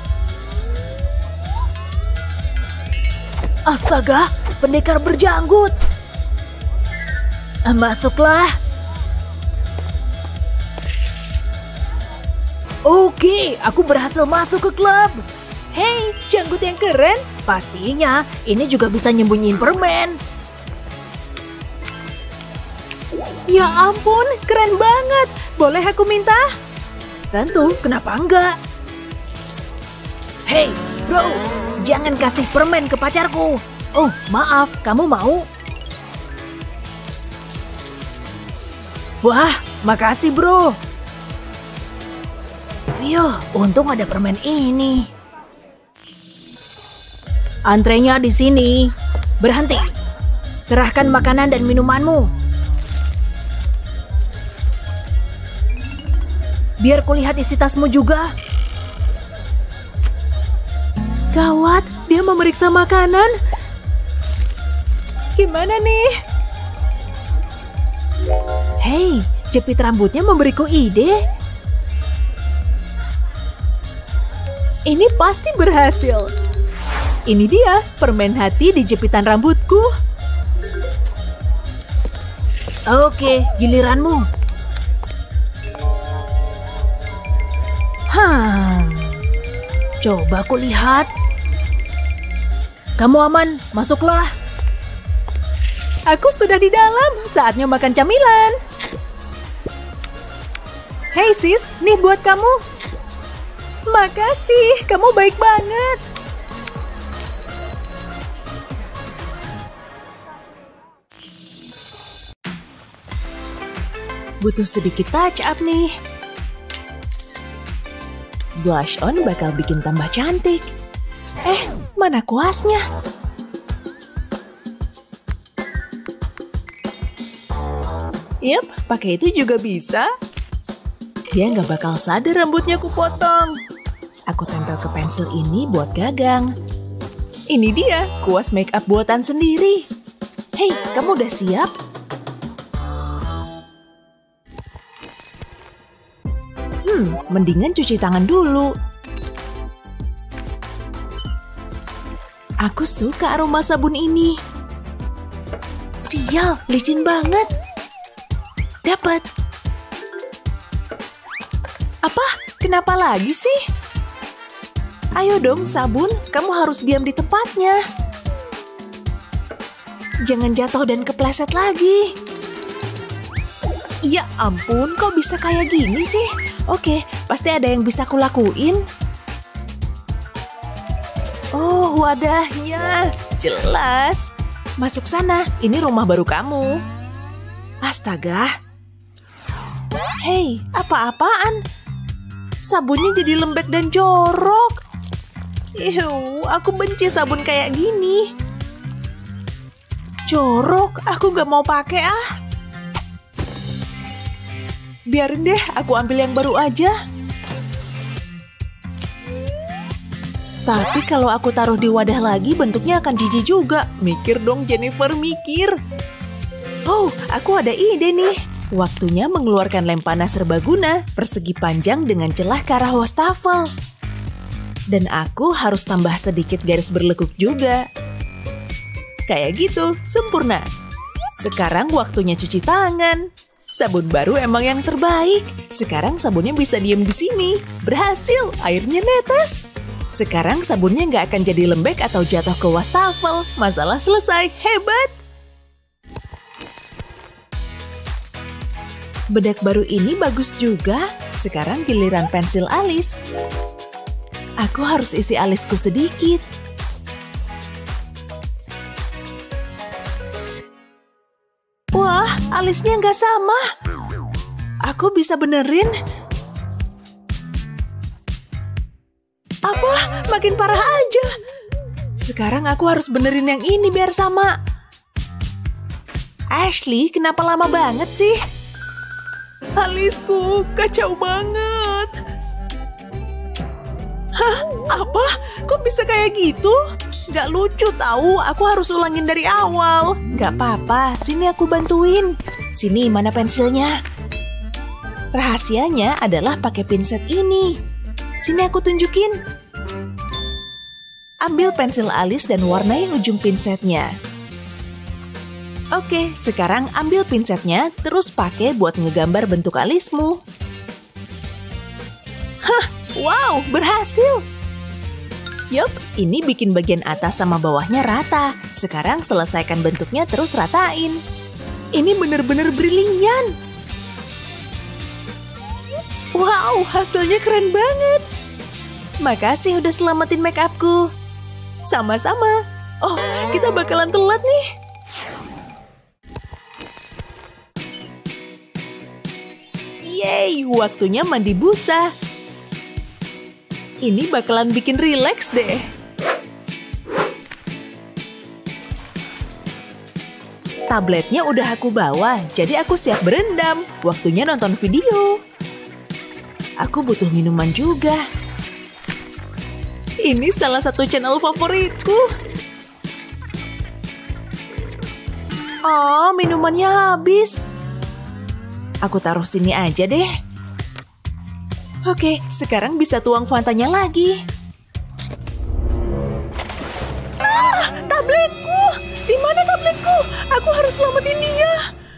Astaga, pendekar berjanggut. Masuklah. Oke, aku berhasil masuk ke klub. Hei, janggut yang keren. Pastinya, ini juga bisa nyembunyiin permen. Ya ampun, keren banget. Boleh aku minta? Tentu, kenapa enggak? Hei, bro, jangan kasih permen ke pacarku. Oh, maaf, kamu mau? Wah, makasih bro. Yuh, untung ada permen ini. Antrenya di sini. Berhenti. Serahkan makanan dan minumanmu. Biar kulihat isi tasmu juga. Gawat, dia memeriksa makanan. Gimana nih? Hei, jepit rambutnya memberiku ide. Ini pasti berhasil. Ini dia, permen hati di jepitan rambutku. Oke, giliranmu. Coba aku lihat. Kamu aman, masuklah. Aku sudah di dalam, saatnya makan camilan. Hei sis, nih buat kamu. Makasih, kamu baik banget. Butuh sedikit touch up nih. Blush on bakal bikin tambah cantik. Mana kuasnya? Yap, pakai itu juga bisa. Dia nggak bakal sadar rambutnya aku potong. Aku tempel ke pensil ini buat gagang. Ini dia, kuas make up buatan sendiri. Hei, kamu udah siap? Mendingan cuci tangan dulu. Aku suka aroma sabun ini. Sial, licin banget. Dapat. Apa? Kenapa lagi sih? Ayo dong sabun, kamu harus diam di tempatnya. Jangan jatuh dan kepleset lagi. Ya ampun, kok bisa kayak gini sih? Oke, pasti ada yang bisa aku lakuin. Oh, wadahnya. Jelas. Masuk sana, ini rumah baru kamu. Astaga. Hei, apa-apaan? Sabunnya jadi lembek dan jorok. Aku benci sabun kayak gini. Jorok, aku gak mau pakai ah. Biarin deh, aku ambil yang baru aja. Tapi kalau aku taruh di wadah lagi, bentuknya akan jijik juga. Mikir dong Jennifer, mikir. Oh, aku ada ide nih. Waktunya mengeluarkan lem panas serbaguna, persegi panjang dengan celah ke arah wastafel. Dan aku harus tambah sedikit garis berlekuk juga. Kayak gitu, sempurna. Sekarang waktunya cuci tangan. Sabun baru emang yang terbaik. Sekarang sabunnya bisa diem di sini. Berhasil, airnya netes. Sekarang sabunnya nggak akan jadi lembek atau jatuh ke wastafel. Masalah selesai, hebat! Bedak baru ini bagus juga. Sekarang giliran pensil alis. Aku harus isi alisku sedikit. Wah, alisnya nggak sama. Aku bisa benerin. Apa? Makin parah aja. Sekarang aku harus benerin yang ini biar sama. Ashley, kenapa lama banget sih? Alisku kacau banget. Hah? Apa? Kok bisa kayak gitu? Gak lucu tahu, aku harus ulangin dari awal. Gak apa-apa, sini aku bantuin. Sini, mana pensilnya? Rahasianya adalah pakai pinset ini. Sini aku tunjukin. Ambil pensil alis dan warnai ujung pinsetnya. Oke, sekarang ambil pinsetnya, terus pakai buat ngegambar bentuk alismu. Hah, wow, berhasil! Yup, ini bikin bagian atas sama bawahnya rata. Sekarang selesaikan bentuknya terus ratain. Ini bener-bener brilian. Wow, hasilnya keren banget. Makasih udah selamatin make upku. Sama-sama. Oh, kita bakalan telat nih. Yeay, waktunya mandi busa. Ini bakalan bikin rileks deh. Tabletnya udah aku bawa, jadi aku siap berendam. Waktunya nonton video. Aku butuh minuman juga. Ini salah satu channel favoritku. Oh, minumannya habis. Aku taruh sini aja deh. Oke, sekarang bisa tuang Fantanya lagi. Ah, tabletku! Di mana tabletku? Aku harus selamatin dia.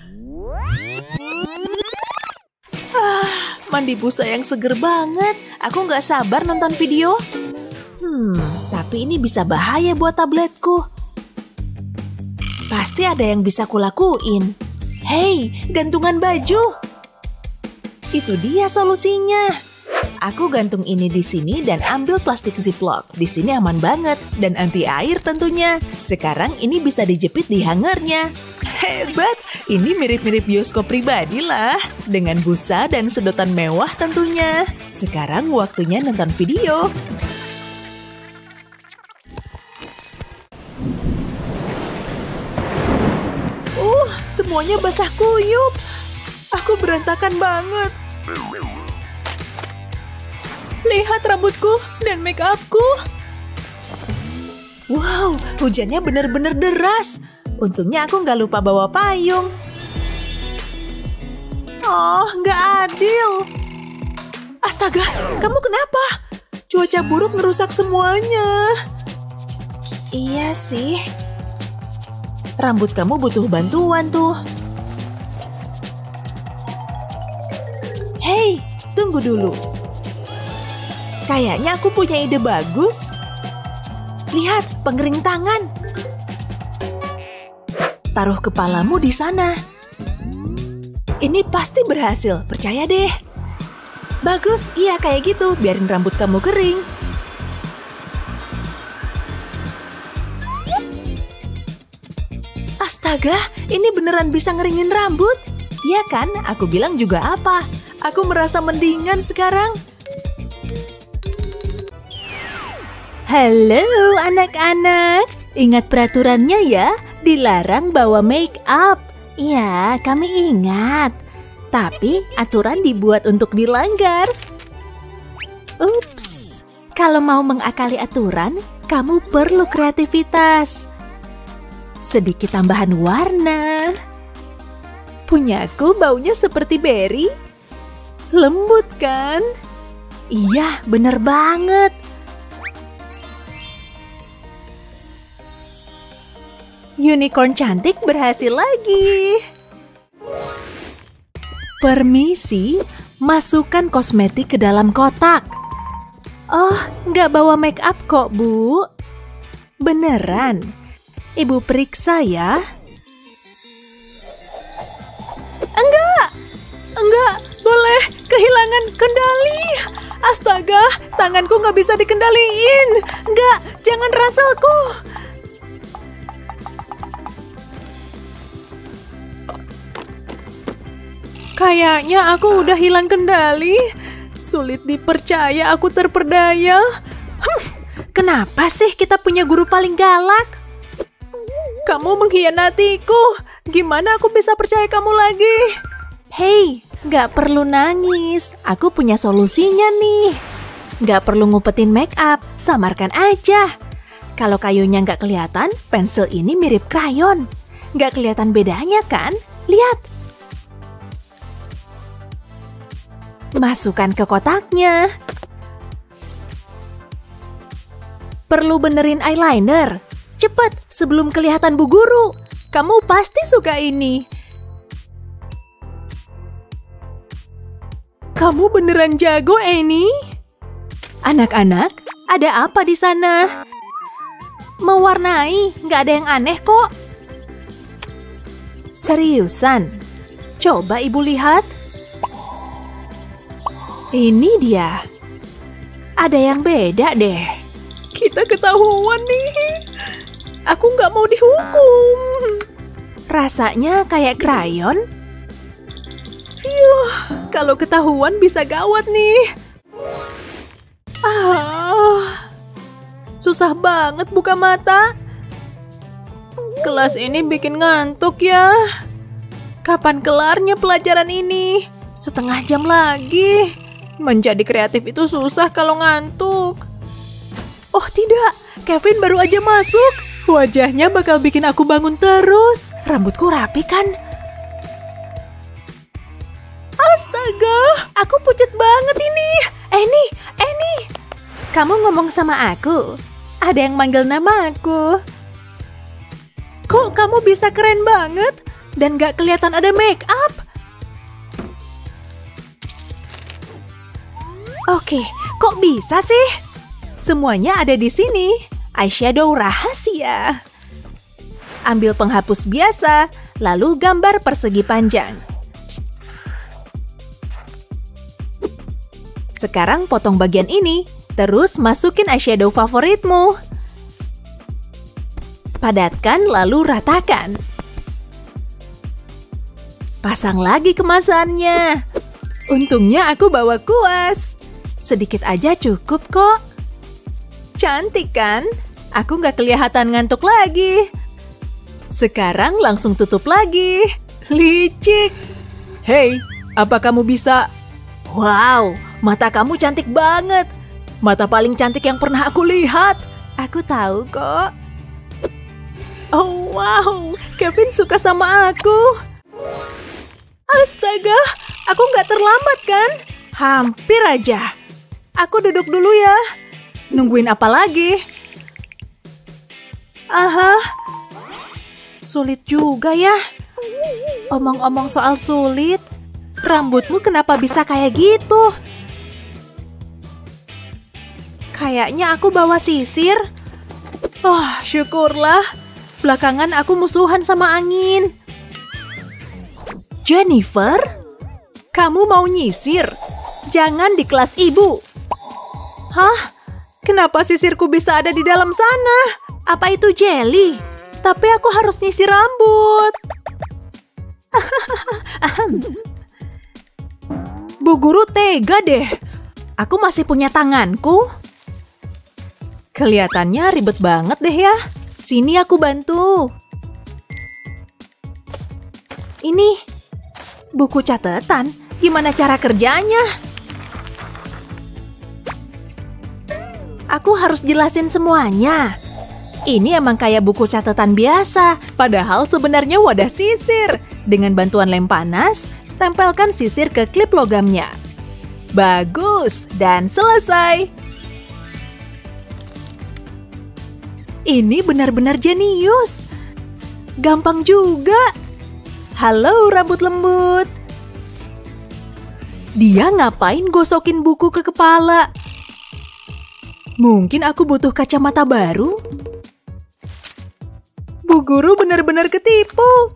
Mandi busa yang seger banget. Aku nggak sabar nonton video. Tapi ini bisa bahaya buat tabletku. Pasti ada yang bisa kulakuin. Hei, gantungan baju. Itu dia solusinya. Aku gantung ini di sini dan ambil plastik ziplock. Di sini aman banget dan anti air tentunya. Sekarang ini bisa dijepit di hangernya. Hebat, ini mirip-mirip bioskop pribadi lah. Dengan busa dan sedotan mewah tentunya. Sekarang waktunya nonton video. Semuanya basah kuyup. Aku berantakan banget. Lihat rambutku dan make upku. Wow, hujannya benar-benar deras. Untungnya aku nggak lupa bawa payung. Oh, nggak adil. Astaga, kamu kenapa? Cuaca buruk ngerusak semuanya. Iya sih. Rambut kamu butuh bantuan tuh. Hei, tunggu dulu. Kayaknya aku punya ide bagus. Lihat, pengering tangan. Taruh kepalamu di sana. Ini pasti berhasil, percaya deh. Bagus, iya kayak gitu, biarin rambut kamu kering. Astaga, ini beneran bisa ngeringin rambut. Iya kan, aku bilang juga apa. Aku merasa mendingan sekarang. Halo anak-anak, ingat peraturannya ya, dilarang bawa make up. Iya, kami ingat. Tapi aturan dibuat untuk dilanggar. Ups, kalau mau mengakali aturan, kamu perlu kreativitas. Sedikit tambahan warna. Punyaku baunya seperti beri. Lembut kan? Iya, bener banget. Unicorn cantik berhasil lagi. Permisi, masukkan kosmetik ke dalam kotak. Oh, nggak bawa make up kok, Bu. Beneran? Ibu periksa ya. Enggak, boleh kehilangan kendali. Astaga, tanganku nggak bisa dikendaliin. Enggak, jangan raselku. Kayaknya aku udah hilang kendali. Sulit dipercaya aku terperdaya. Kenapa sih kita punya guru paling galak? Kamu mengkhianatiku. Gimana aku bisa percaya kamu lagi? Hei, nggak perlu nangis. Aku punya solusinya nih. Nggak perlu ngupetin make up, samarkan aja. Kalau kayunya nggak kelihatan, pensil ini mirip krayon. Nggak kelihatan bedanya kan? Lihat. Masukkan ke kotaknya. Perlu benerin eyeliner. Cepat, sebelum kelihatan Bu Guru. Kamu pasti suka ini. Kamu beneran jago, Annie. Anak-anak, ada apa di sana? Mewarnai, nggak ada yang aneh kok. Seriusan? Coba Ibu lihat. Ini dia. Ada yang beda deh. Kita ketahuan nih. Aku nggak mau dihukum. Rasanya kayak krayon. Kalau ketahuan bisa gawat nih. Susah banget buka mata. Kelas ini bikin ngantuk ya. Kapan kelarnya pelajaran ini? Setengah jam lagi. Menjadi kreatif itu susah kalau ngantuk. Oh tidak, Kevin baru aja masuk. Wajahnya bakal bikin aku bangun terus. Rambutku rapi kan? Astaga, aku pucat banget ini. Annie, kamu ngomong sama aku. Ada yang manggil nama aku. Kok kamu bisa keren banget dan gak kelihatan ada make up? Oke, kok bisa sih? Semuanya ada di sini. Eyeshadow rahasia. Ambil penghapus biasa, lalu gambar persegi panjang. Sekarang potong bagian ini, terus masukin eyeshadow favoritmu. Padatkan lalu ratakan. Pasang lagi kemasannya. Untungnya aku bawa kuas. Sedikit aja cukup kok. Cantik kan? Aku nggak kelihatan ngantuk lagi. Sekarang langsung tutup lagi. Licik. Hei, apa kamu bisa? Wow, mata kamu cantik banget. Mata paling cantik yang pernah aku lihat. Aku tahu kok. Oh wow, Kevin suka sama aku. Astaga, aku nggak terlambat kan? Hampir aja. Aku duduk dulu ya. Nungguin apa lagi? Aha. Sulit juga ya. Omong-omong soal sulit, rambutmu kenapa bisa kayak gitu? Kayaknya aku bawa sisir. Oh, syukurlah. Belakangan aku musuhan sama angin. Jennifer, kamu mau nyisir? Jangan di kelas ibu. Hah? Kenapa sisirku bisa ada di dalam sana? Apa itu jelly? Tapi aku harus nyisir rambut. Bu Guru tega deh. Aku masih punya tanganku. Kelihatannya ribet banget deh ya. Sini aku bantu. Ini buku catatan. Gimana cara kerjanya? Aku harus jelasin semuanya. Ini emang kayak buku catatan biasa, padahal sebenarnya wadah sisir. Dengan bantuan lem panas, tempelkan sisir ke klip logamnya. Bagus, dan selesai. Ini benar-benar jenius. Gampang juga. Halo rambut lembut. Dia ngapain gosokin buku ke kepala? Mungkin aku butuh kacamata baru? Bu guru benar-benar ketipu.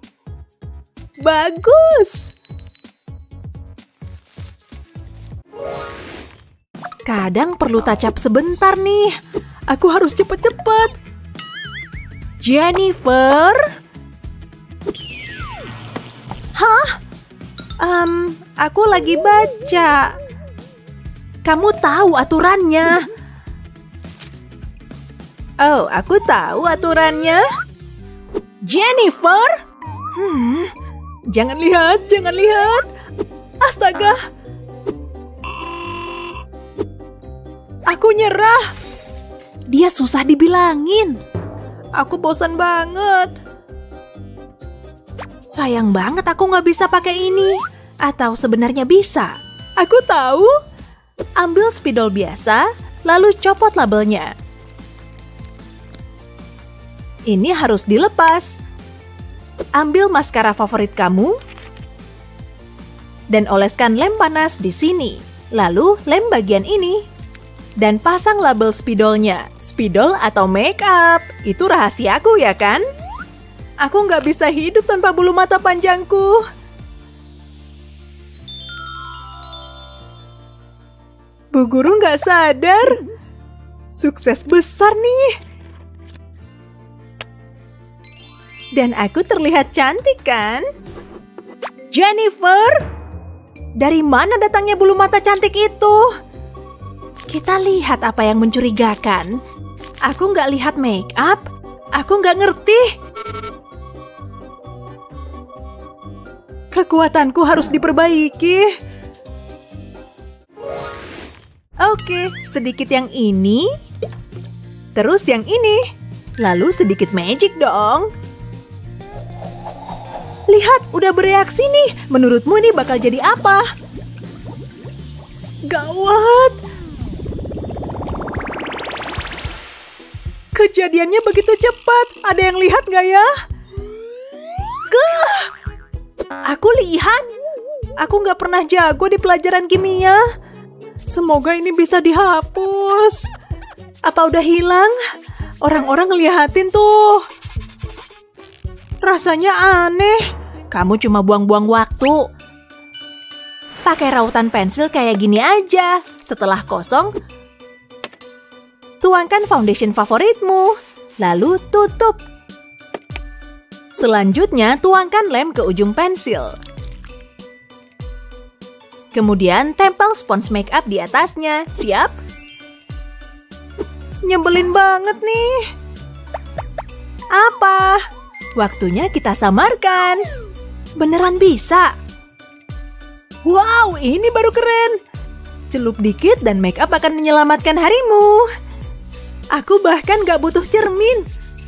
Bagus. Kadang perlu touch up sebentar nih. Aku harus cepet-cepet. Jennifer? Hah? Aku lagi baca. Kamu tahu aturannya? Oh, aku tahu aturannya. Jennifer? Jangan lihat, jangan lihat. Astaga. Aku nyerah. Dia susah dibilangin. Aku bosan banget. Sayang banget aku nggak bisa pakai ini. Atau sebenarnya bisa. Aku tahu. Ambil spidol biasa, lalu copot labelnya. Ini harus dilepas. Ambil maskara favorit kamu. Dan oleskan lem panas di sini. Lalu lem bagian ini. Dan pasang label spidolnya. Spidol atau make up. Itu rahasiaku ya kan? Aku nggak bisa hidup tanpa bulu mata panjangku. Bu guru nggak sadar. Sukses besar nih. Dan aku terlihat cantik kan? Jennifer? Dari mana datangnya bulu mata cantik itu? Kita lihat apa yang mencurigakan. Aku nggak lihat make up. Aku nggak ngerti. Kekuatanku harus diperbaiki. Oke, sedikit yang ini. Terus yang ini. Lalu sedikit magic dong. Lihat, udah bereaksi nih. Menurutmu ini bakal jadi apa? Gawat. Kejadiannya begitu cepat. Ada yang lihat nggak ya? Gah! Aku lihat. Aku nggak pernah jago di pelajaran kimia. Semoga ini bisa dihapus. Apa udah hilang? Orang-orang ngeliatin tuh. Rasanya aneh. Kamu cuma buang-buang waktu. Pakai rautan pensil kayak gini aja. Setelah kosong, tuangkan foundation favoritmu. Lalu tutup. Selanjutnya, tuangkan lem ke ujung pensil. Kemudian, tempel spons makeup di atasnya. Siap? Nyebelin banget nih. Apa? Waktunya kita samarkan. Beneran bisa. Wow, ini baru keren. Celup dikit dan make up akan menyelamatkan harimu. Aku bahkan gak butuh cermin.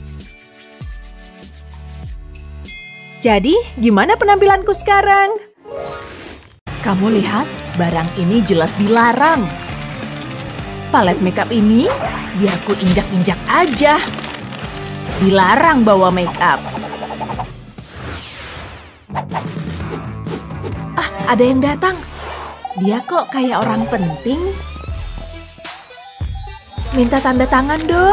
Jadi, gimana penampilanku sekarang? Kamu lihat, barang ini jelas dilarang. Palet makeup ini, biar ku injak-injak aja. Dilarang bawa makeup. Ada yang datang. Dia kok kayak orang penting. Minta tanda tangan dong.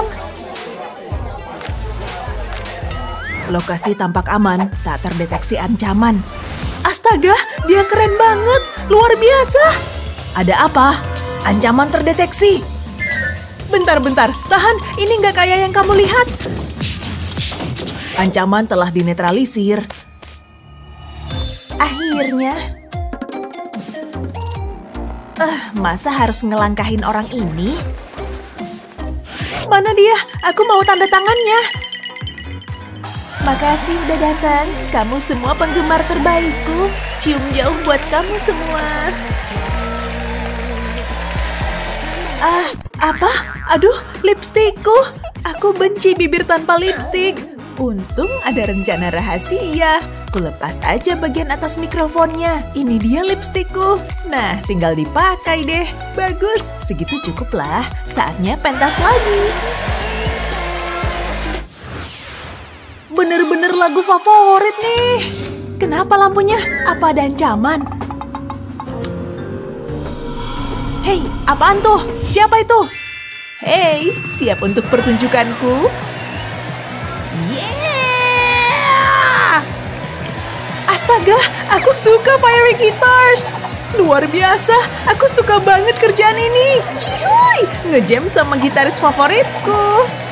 Lokasi tampak aman, tak terdeteksi ancaman. Astaga, dia keren banget. Luar biasa. Ada apa? Ancaman terdeteksi. Bentar, tahan. Ini nggak kayak yang kamu lihat. Ancaman telah dinetralisir. Akhirnya. Masa harus ngelangkahin orang ini? Mana dia? Aku mau tanda tangannya. Makasih udah datang. Kamu semua penggemar terbaikku. Cium jauh buat kamu semua. Apa? Aduh, lipstikku. Aku benci bibir tanpa lipstik. Untung ada rencana rahasia. Kulepas aja bagian atas mikrofonnya. Ini dia lipstikku. Nah, tinggal dipakai deh. Bagus, segitu cukup lah. Saatnya pentas lagi. Bener-bener lagu favorit nih. Kenapa lampunya? Apa ada ancaman? Hei, apaan tuh? Siapa itu? Hei, siap untuk pertunjukanku? Yeah! Astaga, aku suka fiery guitars. Luar biasa, aku suka banget kerjaan ini. Cihuy, ngejam sama gitaris favoritku.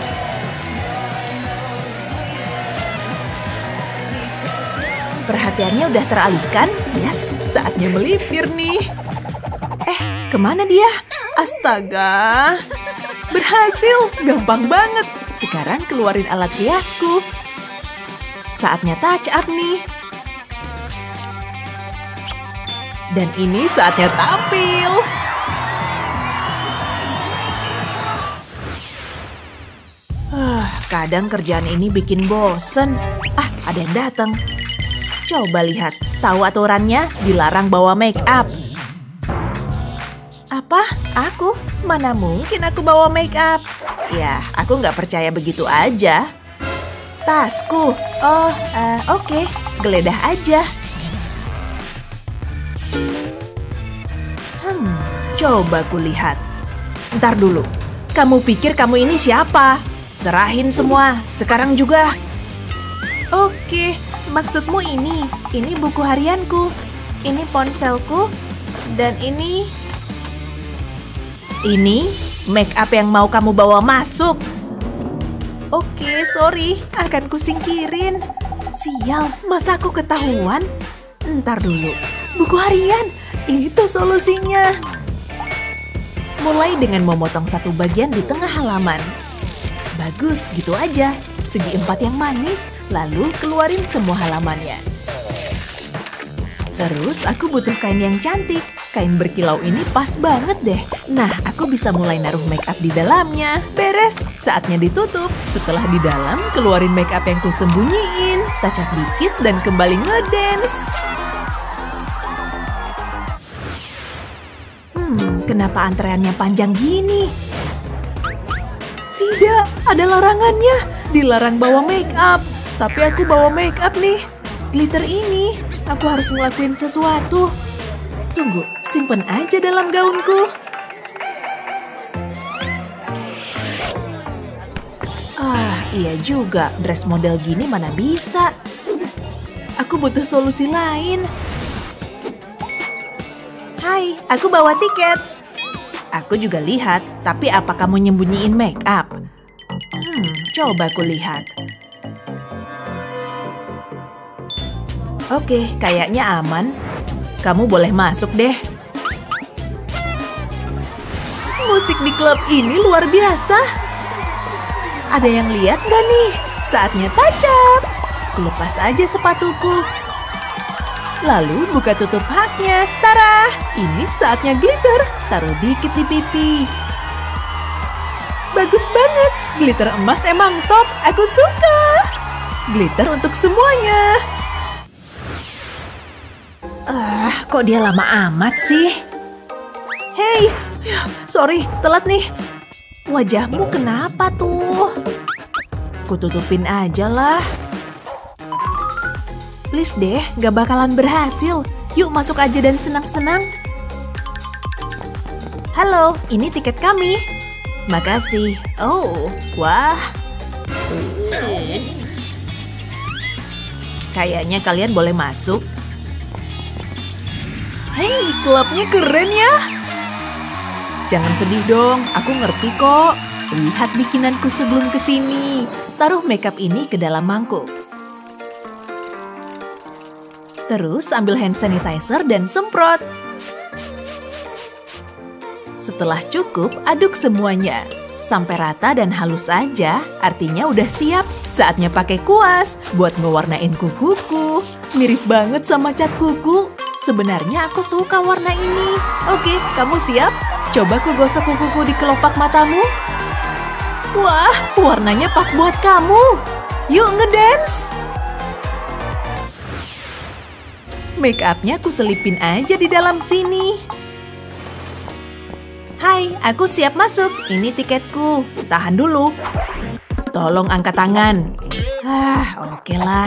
Perhatiannya udah teralihkan. Yes, saatnya melipir nih. Kemana dia? Astaga. Berhasil, gampang banget. Sekarang keluarin alat hiasku. Saatnya touch up nih. Dan ini saatnya tampil. Kadang kerjaan ini bikin bosen. Ada yang datang. Coba lihat, tahu aturannya dilarang bawa make up. Apa? Aku? Mana mungkin aku bawa make up? Ya, aku nggak percaya begitu aja. Tasku. Oke. Geledah aja. Coba kulihat. Ntar dulu. Kamu pikir kamu ini siapa? Serahin semua. Sekarang juga. Oke. Maksudmu ini buku harianku, ini ponselku, dan ini make up yang mau kamu bawa masuk. Oke, sorry, akan kusingkirin. Sial, masa aku ketahuan? Ntar dulu, buku harian, itu solusinya. Mulai dengan memotong satu bagian di tengah halaman. Bagus, gitu aja. Segi 4 yang manis, lalu keluarin semua halamannya. Terus aku butuh kain yang cantik. Kain berkilau ini pas banget deh. Nah, aku bisa mulai naruh make up di dalamnya. Beres, saatnya ditutup. Setelah di dalam, keluarin make up yang kusembunyiin. Touch up dikit dan kembali ngedance. Kenapa antreannya panjang gini? Tidak, ada larangannya. Dilarang bawa make up. Tapi aku bawa make up nih. Glitter ini. Aku harus ngelakuin sesuatu. Tunggu, simpen aja dalam gaunku. Iya juga. Dress model gini mana bisa. Aku butuh solusi lain. Hai, aku bawa tiket. Aku juga lihat, tapi apa kamu nyembunyiin make up? Coba aku lihat. Oke, kayaknya aman. Kamu boleh masuk deh. Musik di klub ini luar biasa. Ada yang lihat gak nih? Saatnya touch up. Kulepas aja sepatuku. Lalu buka tutup haknya. Tara, ini saatnya glitter. Taruh dikit di pipi. Bagus banget. Glitter emas emang top. Aku suka. Glitter untuk semuanya. Kok dia lama amat sih? Hei, sorry, telat nih. Wajahmu kenapa tuh? Kututupin aja lah. Please deh, gak bakalan berhasil. Yuk masuk aja dan senang-senang. Halo, ini tiket kami. Makasih. Oh, wah. Kayaknya kalian boleh masuk. Hei, klubnya keren ya. Jangan sedih dong, aku ngerti kok. Lihat bikinanku sebelum kesini. Taruh makeup ini ke dalam mangkuk. Terus ambil hand sanitizer dan semprot. Setelah cukup, aduk semuanya. Sampai rata dan halus aja, artinya udah siap. Saatnya pakai kuas buat ngewarnain kukuku. Mirip banget sama cat kuku. Sebenarnya aku suka warna ini. Oke, kamu siap? Coba ku gosok kukuku di kelopak matamu. Wah, warnanya pas buat kamu. Yuk ngedance. Make up-nya aku selipin aja di dalam sini. Hai, aku siap masuk. Ini tiketku. Tahan dulu. Tolong angkat tangan. Oke lah.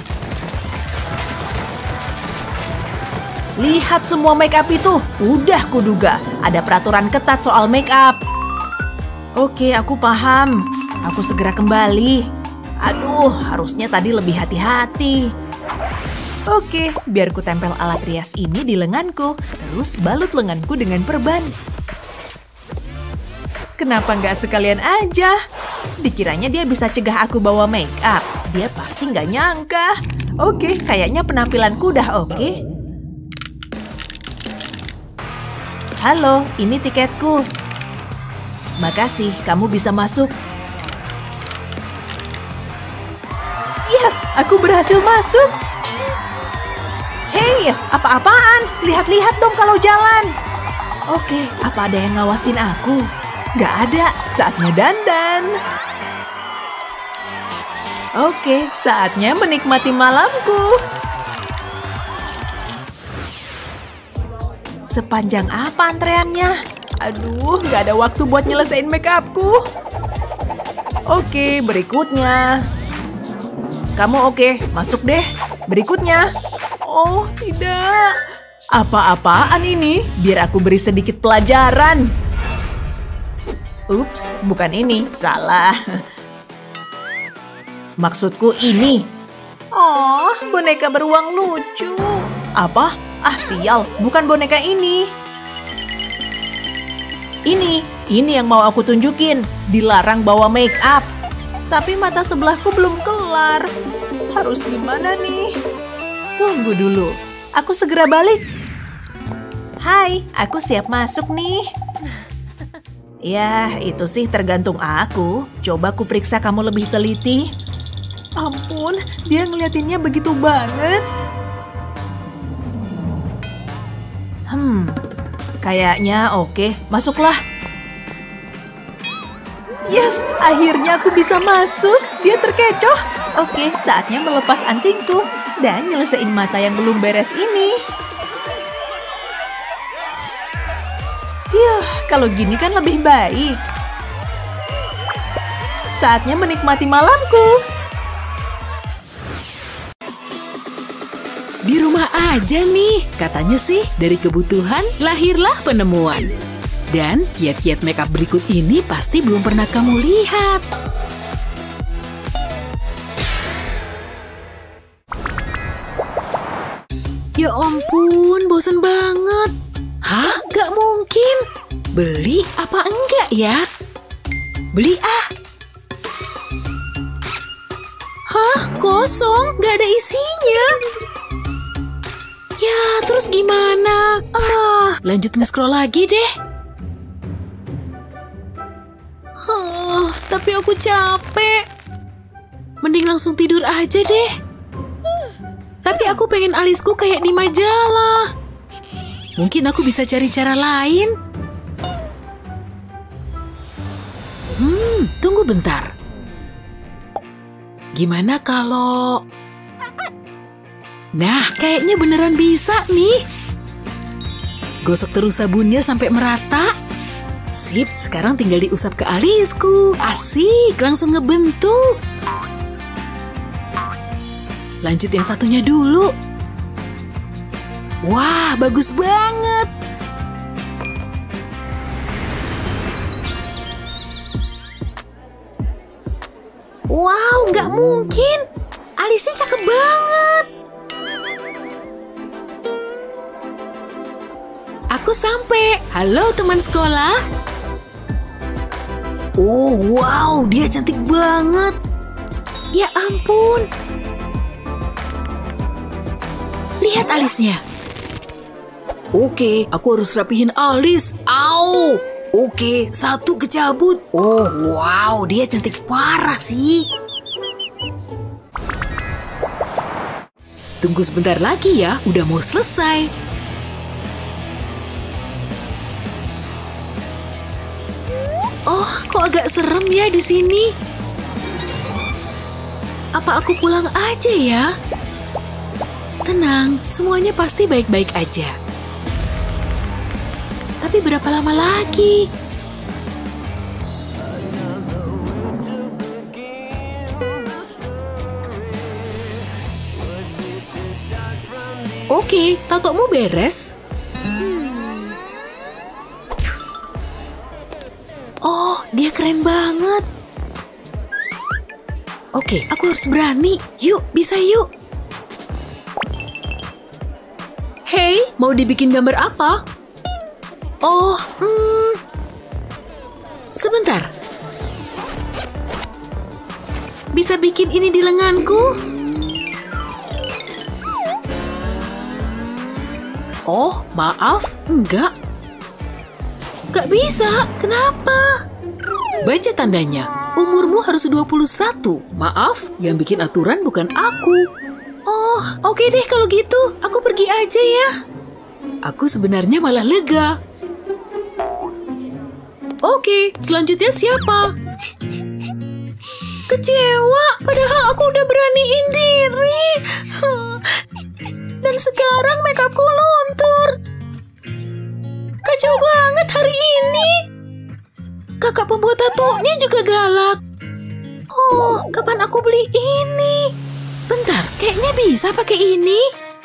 Lihat semua make up itu. Udah kuduga. Ada peraturan ketat soal make up. Oke, aku paham. Aku segera kembali. Aduh, harusnya tadi lebih hati-hati. Oke, biar ku tempel alat rias ini di lenganku. Terus balut lenganku dengan perban. Kenapa nggak sekalian aja? Dikiranya dia bisa cegah aku bawa make up. Dia pasti nggak nyangka. Oke, kayaknya penampilanku udah oke. Halo, ini tiketku. Makasih, kamu bisa masuk. Yes, aku berhasil masuk. Hei, apa-apaan? Lihat-lihat dong kalau jalan. Oke, apa ada yang ngawasin aku? Gak ada, saatnya dandan. Oke, saatnya menikmati malamku. Sepanjang apa antreannya? Aduh, gak ada waktu buat nyelesain make upku. Oke, berikutnya. Kamu oke, masuk deh. Berikutnya. Oh, tidak. Apa-apaan ini? Biar aku beri sedikit pelajaran. Ups, bukan ini. Salah. Maksudku ini. Oh, boneka beruang lucu. Apa? Sial, bukan boneka ini. Ini yang mau aku tunjukin. Dilarang bawa make up. Tapi mata sebelahku belum kelar. Harus gimana nih? Tunggu dulu. Aku segera balik. Hai, aku siap masuk nih. Ya, itu sih tergantung aku. Coba ku periksa kamu lebih teliti. Ampun, dia ngeliatinnya begitu banget. Kayaknya oke. Masuklah. Yes, akhirnya aku bisa masuk. Dia terkecoh. Oke, saatnya melepas antingku dan nyelesain mata yang belum beres ini. Yuh, kalau gini kan lebih baik. Saatnya menikmati malamku. Di rumah aja nih, katanya sih dari kebutuhan lahirlah penemuan. Dan kiat-kiat makeup berikut ini pasti belum pernah kamu lihat. Ya ampun, bosan banget. Hah? Gak mungkin. Beli apa enggak ya? Beli ah. Hah? Kosong? Gak ada isinya. Ya, terus gimana? Lanjut nge-scroll lagi deh. Tapi aku capek. Mending langsung tidur aja deh. Tapi aku pengen alisku kayak di majalah. Mungkin aku bisa cari cara lain. Tunggu bentar. Gimana kalau... Nah, kayaknya beneran bisa nih. Gosok terus sabunnya sampai merata. Sip, sekarang tinggal diusap ke alisku. Asik, langsung ngebentuk. Lanjut yang satunya dulu. Wah, bagus banget. Wow, nggak mungkin. Alisnya cakep banget. Aku sampai. Halo teman sekolah. Oh, wow, dia cantik banget. Ya ampun. Lihat alisnya. Oke, aku harus rapihin alis. Au. Oke, satu kecabut. Oh, wow, dia cantik parah sih. Tunggu sebentar lagi ya, udah mau selesai. Oh, kok Kok agak serem ya di sini? Apa aku pulang aja ya? Tenang, semuanya pasti baik-baik aja. Tapi berapa lama lagi? Oke, tatomu beres? Oh, dia keren banget. Oke, aku harus berani. Yuk, bisa yuk. Hey, mau dibikin gambar apa? Oh, sebentar. Bisa bikin ini di lenganku? Oh, maaf, enggak. Gak bisa, kenapa? Baca tandanya, umurmu harus 21. Maaf, yang bikin aturan bukan aku. Oh, oke deh kalau gitu, aku pergi aja ya. Aku sebenarnya malah lega. Oke, selanjutnya siapa? Kecewa, padahal aku udah beraniin diri. Dan sekarang makeupku luntur. Kacau banget hari ini. Kakak pembuat tatonya juga galak. Oh, kapan aku beli ini? Bentar, kayaknya bisa pakai ini.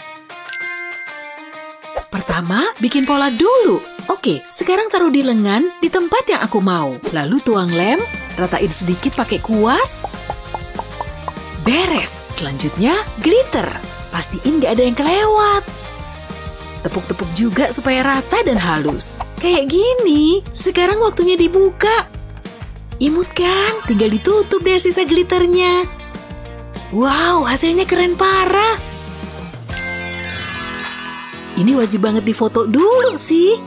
Pertama, bikin pola dulu. Oke, sekarang taruh di lengan di tempat yang aku mau. Lalu tuang lem, ratain sedikit pakai kuas. Beres. Selanjutnya, glitter. Pastiin gak ada yang kelewat. Tepuk-tepuk juga supaya rata dan halus. Kayak gini. Sekarang waktunya dibuka. Imut kan? Tinggal ditutup deh sisa glitternya. Wow, hasilnya keren parah. Ini wajib banget difoto dulu sih.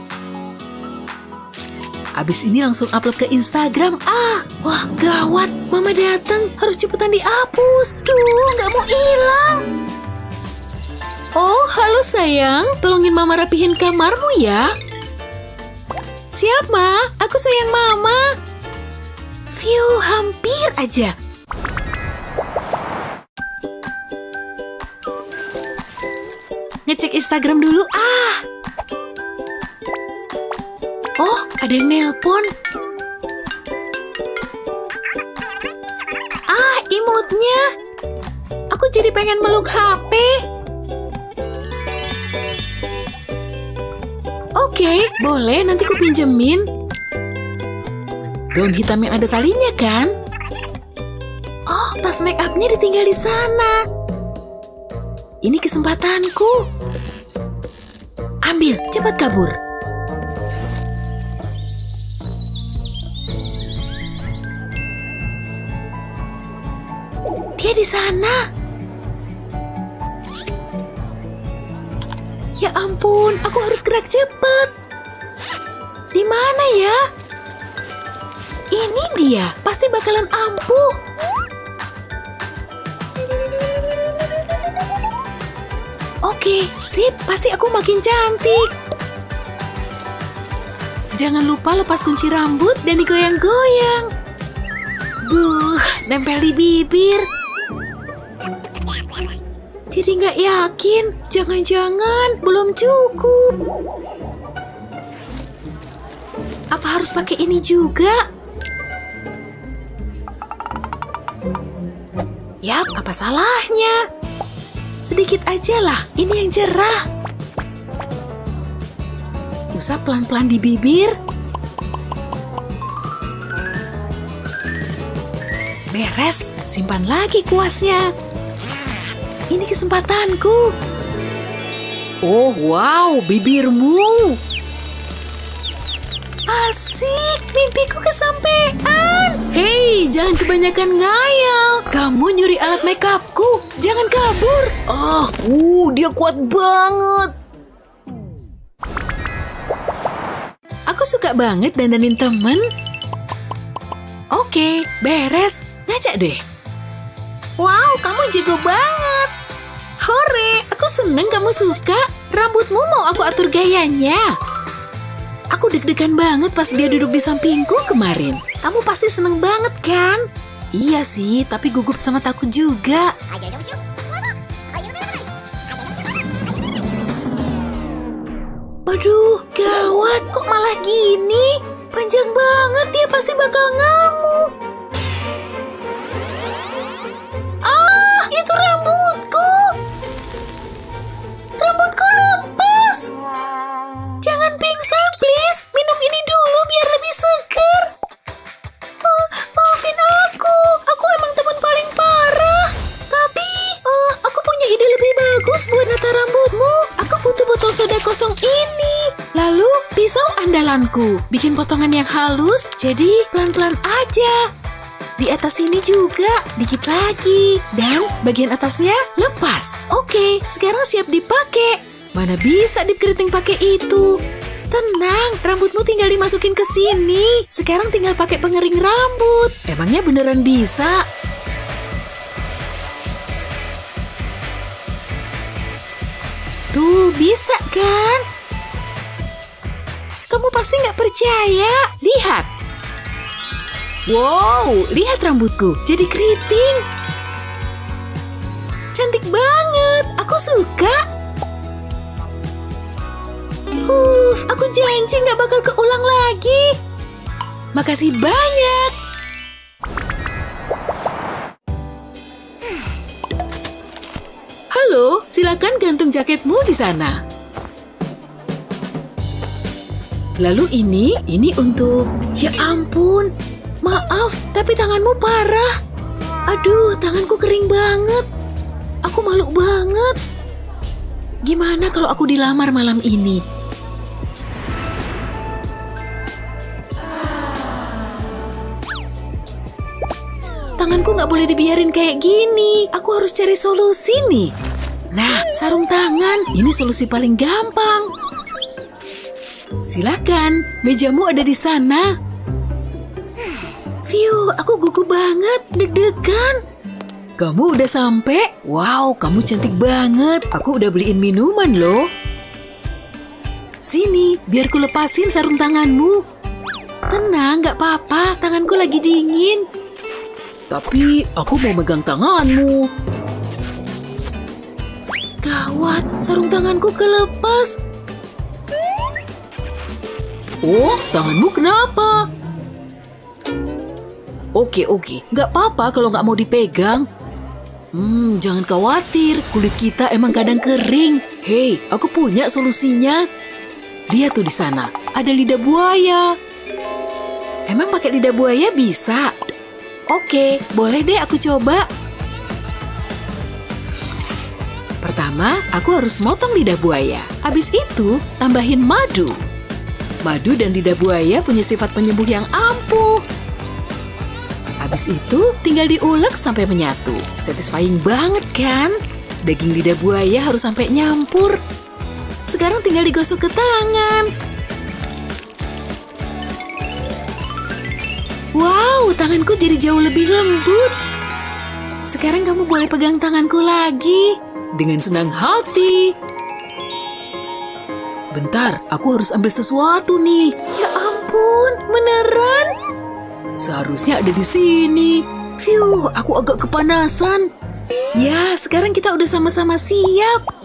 Abis ini langsung upload ke Instagram. Wah gawat. Mama datang. Harus cepetan dihapus. Duh, gak mau hilang. Oh, halo sayang. Tolongin Mama rapihin kamarmu ya. Siap, Ma. Aku sayang Mama. Phew, hampir aja. Ngecek Instagram dulu. Oh, ada yang nelpon. Imutnya. Aku jadi pengen meluk HP. Oke, boleh, nanti ku pinjemin. Gaun hitam yang ada talinya kan? Oh, tas make up-nya ditinggal di sana. Ini kesempatanku. Ambil, cepat kabur. Dia di sana. Ya ampun, aku harus gerak cepat. Di mana ya? Ini dia, pasti bakalan ampuh. Oke, sip, pasti aku makin cantik. Jangan lupa lepas kunci rambut dan digoyang-goyang. Nempel di bibir. Jadi nggak yakin, jangan-jangan belum cukup. Apa harus pakai ini juga? Yap, apa salahnya? Sedikit aja lah, ini yang cerah. Usap pelan-pelan di bibir. Beres, simpan lagi kuasnya. Ini kesempatanku. Oh, wow, bibirmu. Asik, mimpiku kesampean. Hei, jangan kebanyakan ngayal. Kamu nyuri alat makeupku. Jangan kabur. Dia kuat banget. Aku suka banget dandanin temen. Oke, beres. Ngajak deh. Wow, kamu jago banget. Hore, aku seneng kamu suka. Rambutmu mau aku atur gayanya. Aku Aku deg-degan banget pas dia duduk di sampingku kemarin. Kamu pasti seneng banget kan? Iya sih, tapi gugup sama takut juga. Aduh, gawat, kok malah gini? Panjang banget, dia pasti bakal ngamuk. Ah, itu rambutku. Rambutku lepas. Jangan pingsan, please. Minum ini dulu biar lebih seger. Maafin aku. Aku emang teman paling parah. Tapi, aku punya ide lebih bagus buat nata rambutmu. Aku butuh botol soda kosong ini. Lalu, pisau andalanku. Bikin potongan yang halus, jadi pelan-pelan aja. Di atas sini juga, dikit lagi. Dan bagian atasnya lepas. Oke, sekarang siap dipakai. Mana bisa dip keriting pakai itu? Tenang, rambutmu tinggal dimasukin ke sini. Sekarang tinggal pakai pengering rambut. Emangnya beneran bisa? Tuh, bisa kan? Kamu pasti nggak percaya. Lihat. Wow, lihat rambutku. Jadi keriting. Cantik banget. Aku suka. Aku janji nggak bakal keulang lagi. Makasih banyak. Halo, silakan gantung jaketmu di sana. Lalu ini untuk... Ya ampun, maaf, tapi tanganmu parah. Aduh, tanganku kering banget. Aku malu banget. Gimana kalau aku dilamar malam ini? Tanganku nggak boleh dibiarin kayak gini. Aku harus cari solusi nih. Nah, sarung tangan. Ini solusi paling gampang. Silakan, mejamu ada di sana. Phew, aku gugup banget, deg-degan. Kamu udah sampai? Wow, kamu cantik banget. Aku udah beliin minuman loh. Sini, biar ku lepasin sarung tanganmu. Tenang, gak apa-apa. Tanganku lagi dingin. Tapi aku mau megang tanganmu. Gawat, sarung tanganku kelepas. Oh, tanganmu kenapa? Oke, nggak apa-apa kalau nggak mau dipegang. Jangan khawatir, kulit kita emang kadang kering. Hei, aku punya solusinya. Lihat tuh di sana, ada lidah buaya. Emang pakai lidah buaya bisa? Oke, boleh deh aku coba. Pertama, aku harus motong lidah buaya. Habis itu, tambahin madu. Madu dan lidah buaya punya sifat penyembuh yang ampuh. Habis itu, tinggal diulek sampai menyatu. Satisfying banget kan? Daging lidah buaya harus sampai nyampur. Sekarang tinggal digosok ke tangan. Wow, tanganku jadi jauh lebih lembut. Sekarang kamu boleh pegang tanganku lagi. Dengan senang hati. Bentar, aku harus ambil sesuatu nih. Ya ampun, beneran? Seharusnya ada di sini. Phew, aku agak kepanasan. Ya, sekarang kita udah sama-sama siap.